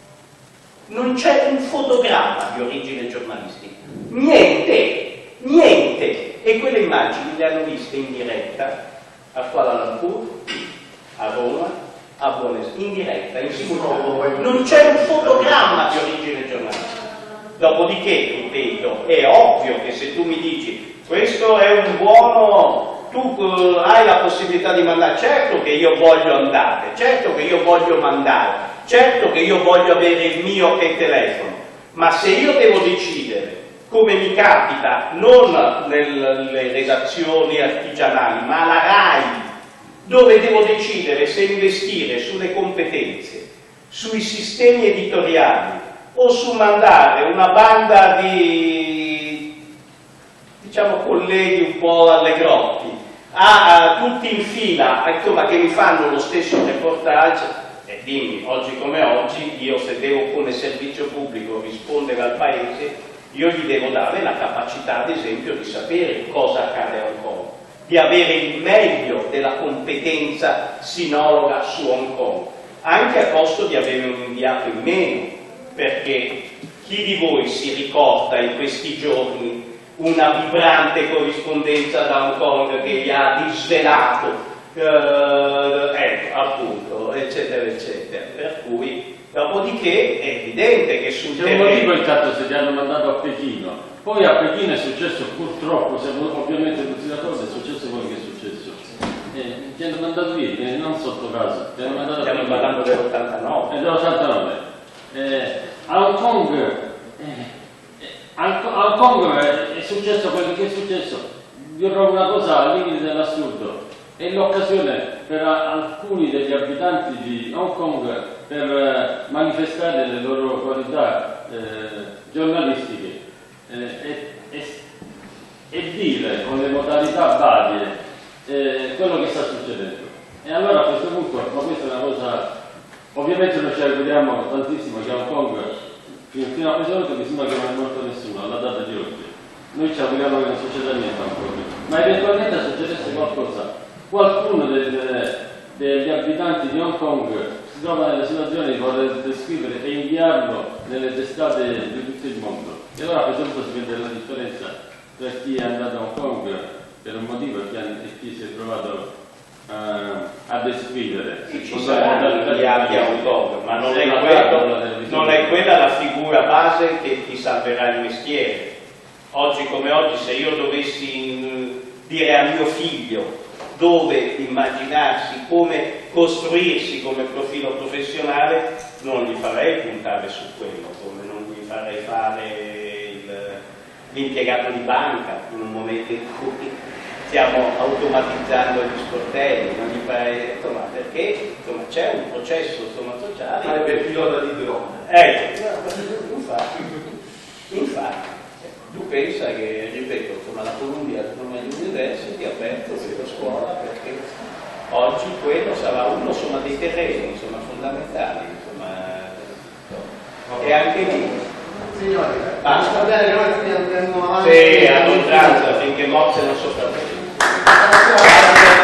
Non c'è un fotogramma di origine giornalistica, niente, niente. E quelle immagini le hanno viste in diretta a Kuala Lumpur, a Roma, a Buenos Aires, in diretta, in simultaneo. Non c'è un fotogramma di origine giornalistica. Dopodiché, ripeto, è ovvio che se tu mi dici questo è un buono, tu uh, hai la possibilità di mandare, certo che io voglio andare, certo che io voglio mandare, certo che io voglio avere il mio che telefono, ma se io devo decidere, come mi capita, non nelle redazioni artigianali, ma alla RAI, dove devo decidere se investire sulle competenze, sui sistemi editoriali o su mandare una banda di, diciamo, colleghi un po' allegrotti, a, a tutti in fila, insomma, che mi fanno lo stesso reportage, e dimmi, oggi come oggi, io se devo come servizio pubblico rispondere al Paese, io gli devo dare la capacità, ad esempio, di sapere cosa accade a Hong Kong, di avere il meglio della competenza sinologa su Hong Kong, anche a costo di avere un inviato in meno, perché chi di voi si ricorda in questi giorni una vibrante corrispondenza da Hong Kong che gli ha disvelato, eh, ecco, appunto, eccetera, eccetera. Per cui, dopodiché, è evidente che sul terreno... C'è un motivo intanto se ti hanno mandato a Pechino, poi a Pechino è successo purtroppo, siamo ovviamente tutti d'accordo, è successo quello che è successo. Eh, ti hanno mandato lì, eh, non sotto caso, ti hanno mandato Stiamo parlando dell'ottantanove. Eh, dell'ottantanove. Eh, a Hong Kong, eh, a Hong Kong è, è successo quello che è successo, dirò una cosa al limite dell'assurdo, è l'occasione per alcuni degli abitanti di Hong Kong per eh, manifestare le loro qualità eh, giornalistiche eh, e, e, e dire con le modalità varie eh, quello che sta succedendo. E allora a questo punto, ma questa è una cosa, ovviamente noi ci auguriamo tantissimo che a Hong Kong fino, fino a questo punto mi sembra che non è morto nessuno alla data di oggi, noi ci auguriamo che non succeda niente a Hong Kong, ma eventualmente succedesse qualcosa, qualcuno del, degli abitanti di Hong Kong si trova nella situazione di poter descrivere e inviarlo nelle testate di tutto il mondo. E allora a questo punto si vede la differenza tra chi è andato a Hong Kong per un motivo e chi si è trovato uh, a descrivere. Ci saranno gli abiti a Hong Kong, ma non è, quello, non è quella la figura base che ti salverà il mestiere. Oggi come oggi, se io dovessi dire a mio figlio dove immaginarsi, come costruirsi come profilo professionale, non gli farei puntare su quello, come non gli farei fare l'impiegato di banca in un momento in cui stiamo automatizzando gli sportelli, non gli farei, insomma, perché insomma, c'è un processo insomma, sociale. Fare per pilota di drone. Ecco, infatti, infatti. Tu pensa che, ripeto, insomma, la Columbia University ha aperto questa scuola perché oggi quello sarà uno insomma, dei terreni insomma, fondamentali insomma, e anche lì Signori, basta. va bene che noi stiamo andando avanti. Sì, a oltranza finché morte non sopravvive.